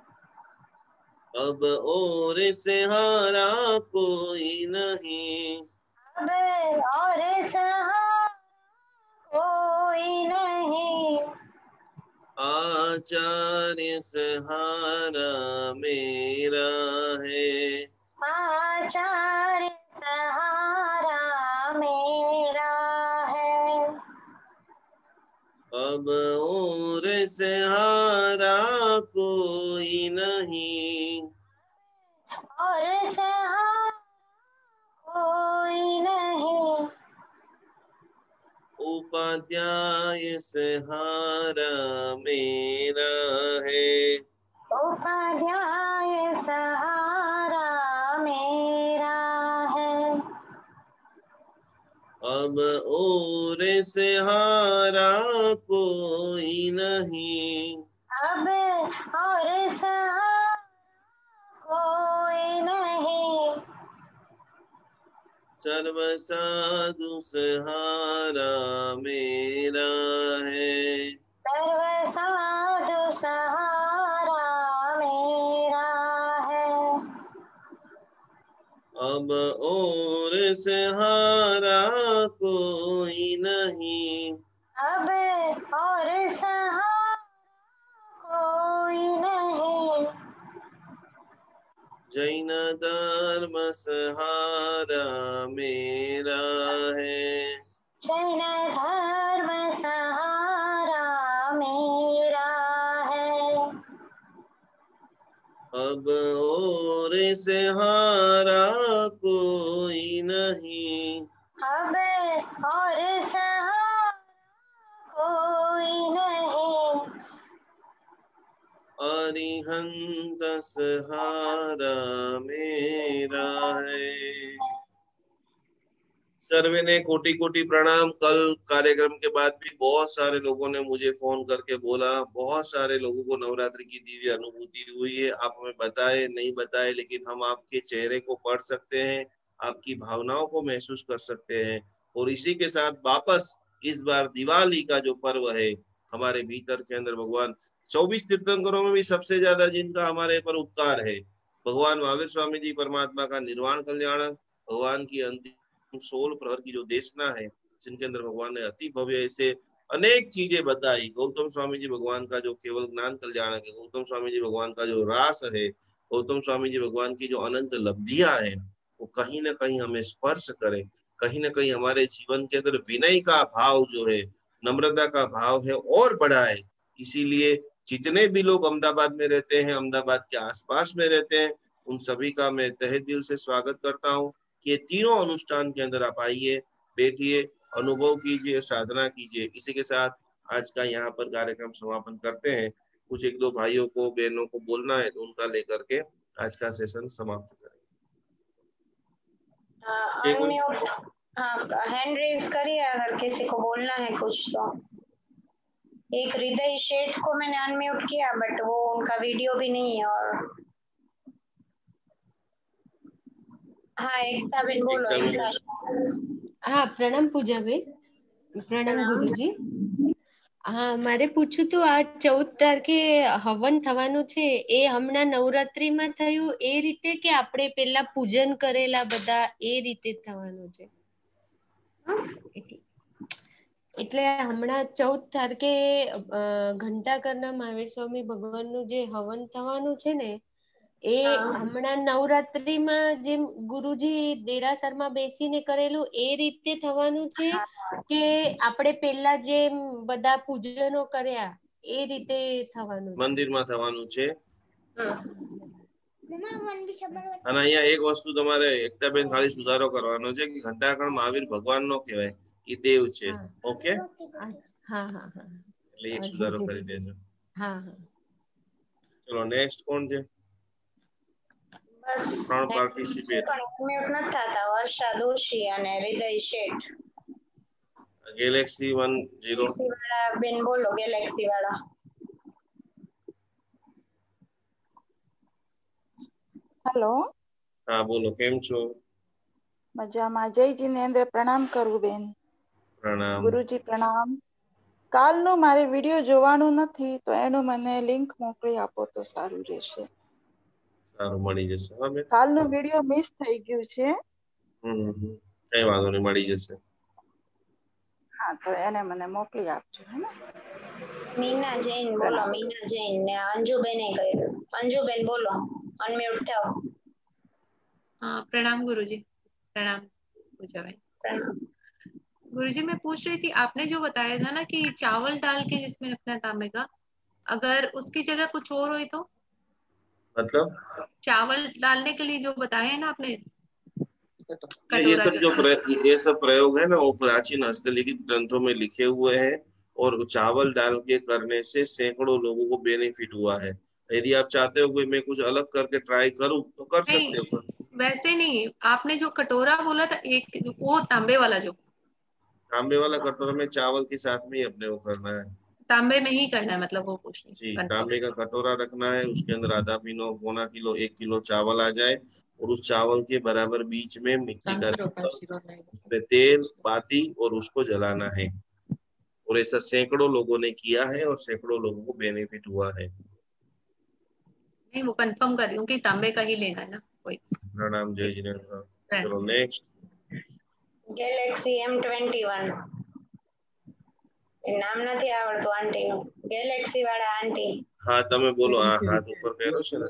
अब और सहारा कोई नहीं,
अब और सहारा कोई नहीं,
आचार्य सहारा मेरा है,
आचार्य सहारा मेरा है,
अब और सहारा कोई नहीं,
और सहारा कोई नहीं,
उपाध्याय सहारा मेरा है,
उपाध्याय सहारा मेरा है,
अब और सहारा कोई नहीं,
अब और सहारा कोई
सर्व साधु सहारा मेरा है।
सर्व साधु सहारा मेरा है।
अब और सहारा कोई नहीं,
अब और सहारा कोई नहीं।
जैन धर्म सहारा मेरा है।
जैन धर्म सहारा मेरा है।
अब और सहारा कोई नहीं,
अब और सहारा कोई नहीं।
अरिहंत सहारा मेरा है। सर्वे ने कोटि कोटि प्रणाम। कल कार्यक्रम के बाद भी बहुत सारे लोगों ने मुझे फोन करके बोला, बहुत सारे लोगों को नवरात्रि की दिव्य अनुभूति हुई है। आप हमें बताए नहीं बताए, लेकिन हम आपके चेहरे को पढ़ सकते हैं, आपकी भावनाओं को महसूस कर सकते हैं। और इसी के साथ वापस इस बार दिवाली का जो पर्व है, हमारे भीतर के अंदर भगवान 24 तीर्थंकरों में भी सबसे ज्यादा जिनका हमारे पर उपकार है, भगवान महावीर स्वामी जी परमात्मा का निर्वाण कल्याण, भगवान की अंतिम 16 प्रहर की जो देशना है, जिनके अंदर भगवान ने अति भव्य ऐसे अनेक चीजें बताई। गौतम स्वामी जी भगवान का जो केवल ज्ञान कल्याणक है, गौतम स्वामी जी भगवान का जो रास है, गौतम स्वामी जी भगवान की जो अनंत लब्धियां है, वो कहीं ना कहीं हमें स्पर्श करे, कहीं ना कहीं हमारे जीवन के अंदर विनय का भाव जो है, नम्रता का भाव है और बढ़ाए। इसीलिए जितने भी लोग अहमदाबाद में रहते हैं, अहमदाबाद के आसपास में रहते हैं, उन सभी का मैं तहे दिल से स्वागत करता हूँ कि ये तीनों अनुष्ठान के अंदर आप आइए, बैठिए, अनुभव कीजिए, साधना कीजिए। इसी के साथ आज का यहाँ पर कार्यक्रम समापन करते हैं। कुछ एक दो भाइयों को बहनों को बोलना है तो उनका लेकर के आज का सेशन समाप्त करें।
अनम्यूट, हाँ हैंड रेज करिए अगर किसी को बोलना है कुछ तो। एक हृदय शेठ को मैंने अनम्यूट किया बट वो उनका वीडियो भी नहीं है। और हाँ एकता बेन बोलो। एकता
हाँ प्रणाम पूजा बेन, प्रणाम गुरुजी। હા મારે પૂછવું તો આ 14 તારીખે હવન થવાનું છે એ હમણાં નવરાત્રીમાં થયું એ રીતે કે આપણે પેલા પૂજન કરેલા બધા એ રીતે થવાનું છે? એટલે હમણાં 14 તારીખે ઘંટાકરના મહાવીર સ્વામી ભગવાનનું જે હવન થવાનું છે ને એ હમણાં નવરાત્રીમાં જેમ ગુરુજી દેરાસરમાં બેસીને કરેલું એ રીતે થવાનું છે કે આપણે પેલા જે બધા પૂજનો કર્યા એ રીતે થવાનું છે?
મંદિરમાં થવાનું છે। અને અહીંયા એક વસ્તુ તમારે એકતાબેન ખાલી સુધારો કરવાનો છે કે ઘંટાકર્ણ મહાવીર ભગવાન નો કહેવાય, એ દેવ છે। ઓકે,
હા હા હા,
એટલે એક સુધારો કરી દેજો।
હા હા,
ચલો નેક્સ્ટ કોણ છે?
બસ
ત્રણ પાર્ટિસિપેટ।
म्यूट નથી થતા। વર્ષા દોશી અને હૃદય શેઠ।
ગેલેક્સી 10
ગેલેક્સી વાળા બેન બોલો। ગેલેક્સી વાળા
हेलो,
હા બોલો, કેમ છો?
मजामा। जय जिनेन्द्र। प्रणाम करू बेन।
પ્રણામ।
गुरुजी प्रणाम। કાલનો મારે વિડિયો જોવાનું નથી તો એનું મને લિંક મોકલી આપો તો સારું રહેશે।
સારું, મળી જશે। હા બેન,
કાલનો વિડિયો મિસ થઈ ગયું છે।
કઈ વાંધો નહીં, મળી જશે।
હા તો એને મને મોકલી આપજો, હે ને?
મીના જૈન બોલો। મીના જૈન ને અંજુબેને કર્યું। અંજુબેન बोलो, अनम्यूट થાઓ।
हाँ प्रणाम गुरुजी। प्रणाम पूजा भाई। गुरुजी मैं पूछ रही थी, आपने जो बताया था ना कि चावल डाल के जिसमें रखना तांबे का, अगर उसकी जगह कुछ और हो तो?
मतलब
चावल डालने के लिए जो बताया है ना आपने,
ये सब प्रयोग है ना, वो प्राचीन हस्तलिखित ग्रंथों में लिखे हुए हैं और चावल डाल के करने से सैकड़ों लोगों को बेनिफिट हुआ है। यदि आप चाहते हो कि मैं कुछ अलग करके ट्राई करूं तो कर सकते हो।
वैसे नहीं, आपने जो कटोरा बोला था एक, वो तांबे वाला, जो
तांबे वाला कटोरा में चावल के साथ में ही अपने को करना है।
तांबे में ही करना है, मतलब वो पूछना
जी, तांबे का कटोरा रखना है, उसके अंदर आधा किलो, पौना किलो, 1 किलो चावल आ जाए, और उस चावल के बराबर बीच में मिट्टी का उसमें तेल बाती और उसको जलाना है। और ऐसा सैकड़ों लोगों ने किया है और सैकड़ों लोगों को बेनिफिट हुआ है।
नहीं, वो कंफर्म कर रही हूँ कि तांबे का ही लेना है ना कोई।
प्रणाम, जय जिनेंद्र। चलो नेक्स्ट।
ગેલેક્સી M21 એ નામ નથી આવડતું આંટી નું, ગેલેક્સી વાળા આંટી।
હા તમે બોલો, આ હાથ ઉપર પહેરો છે ને?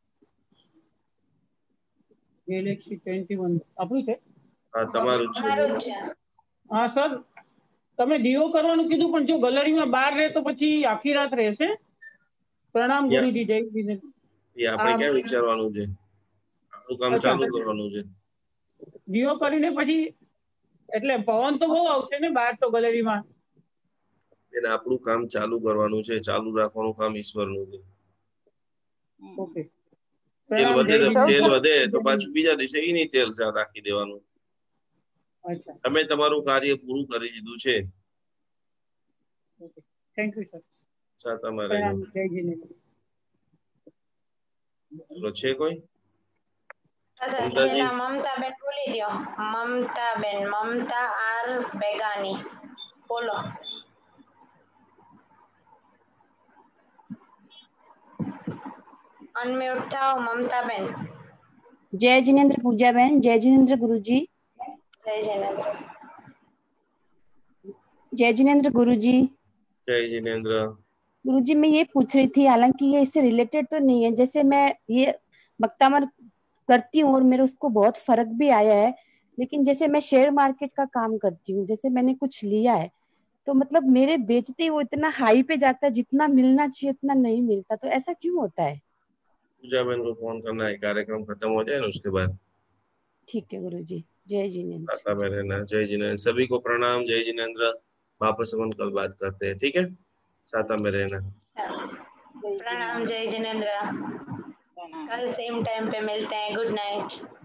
ગેલેક્સી 21 આપણું છે?
હા તમારું જ છે।
તમારું જ છે।
હા સર, તમે દીવો કરવાનું કીધું, પણ જો ગેલેરીમાં બહાર રહે તો પછી આખી રાત રહેશે? પ્રણામ ગુરુજી, જય જીનેન્દ્ર।
એ આપણે ક્યાં વિચારવાનું છે? આપણું કામ ચાલુ કરવાનું છે।
દીવો કરીને પછી એટલે પવન તો બહુ આવશે ને બહાર તો ગેલેરીમાં?
એને આપણું કામ ચાલુ કરવાનું છે, ચાલુ રાખવાનું કામ ઈશ્વરનું છે।
ઓકે,
તેલ
પ્રણામ, જય
વધે તો
જીનેન્દ્ર।
પાછું બીજા દિવસે ઈ નહીં તેલ રાખી દેવાનું।
અચ્છા,
તમે તમારું કાર્ય પૂરું કરી દીધું છે।
Okay, thank you sir.
સાતામાં
પ્રણામ,
રહેજો।
જય જીનેન્દ્ર।
ચલો છે કોઈ?
અચ્છા,
મમતાજી
છેલ્લા મમતાબેન બોલી દ્યો। મમતાબેન, મમતા આર બેગાની, બોલો। અનમ્યુટ થાઓ મમતાબેન।
जय जिनेंद्र पूजा बहन, जय जिनेंद्र गुरुजी।
જય જિનેન્દ્ર।
जय जिनेंद्र गुरुजी।
जय जिनेंद्र।
गुरुजी मैं ये पूछ रही थी, हालांकि ये इससे रिलेटेड तो नहीं है, जैसे मैं ये बक्तामर करती हूँ और मेरे उसको बहुत फर्क भी आया है, लेकिन जैसे मैं शेयर मार्केट का काम करती हूँ, जैसे मैंने कुछ लिया है तो मतलब मेरे बेचते ही वो इतना हाई पे जाता है, जितना मिलना चाहिए उतना नहीं मिलता, तो ऐसा क्यों होता है?
पूजा बहन को फोन करना है, कार्यक्रम खत्म हो जाए ना उसके बाद।
ठीक है गुरुजी, जय जिनेंद्र।
साता में रहना। जय जिनेंद्र। सभी को प्रणाम, जय जिनेंद्र। वापस अपन कल बात करते हैं, ठीक है? साता में रहना।
प्रणाम, जय जिनेंद्र। कल सेम टाइम पे मिलते हैं। Good night.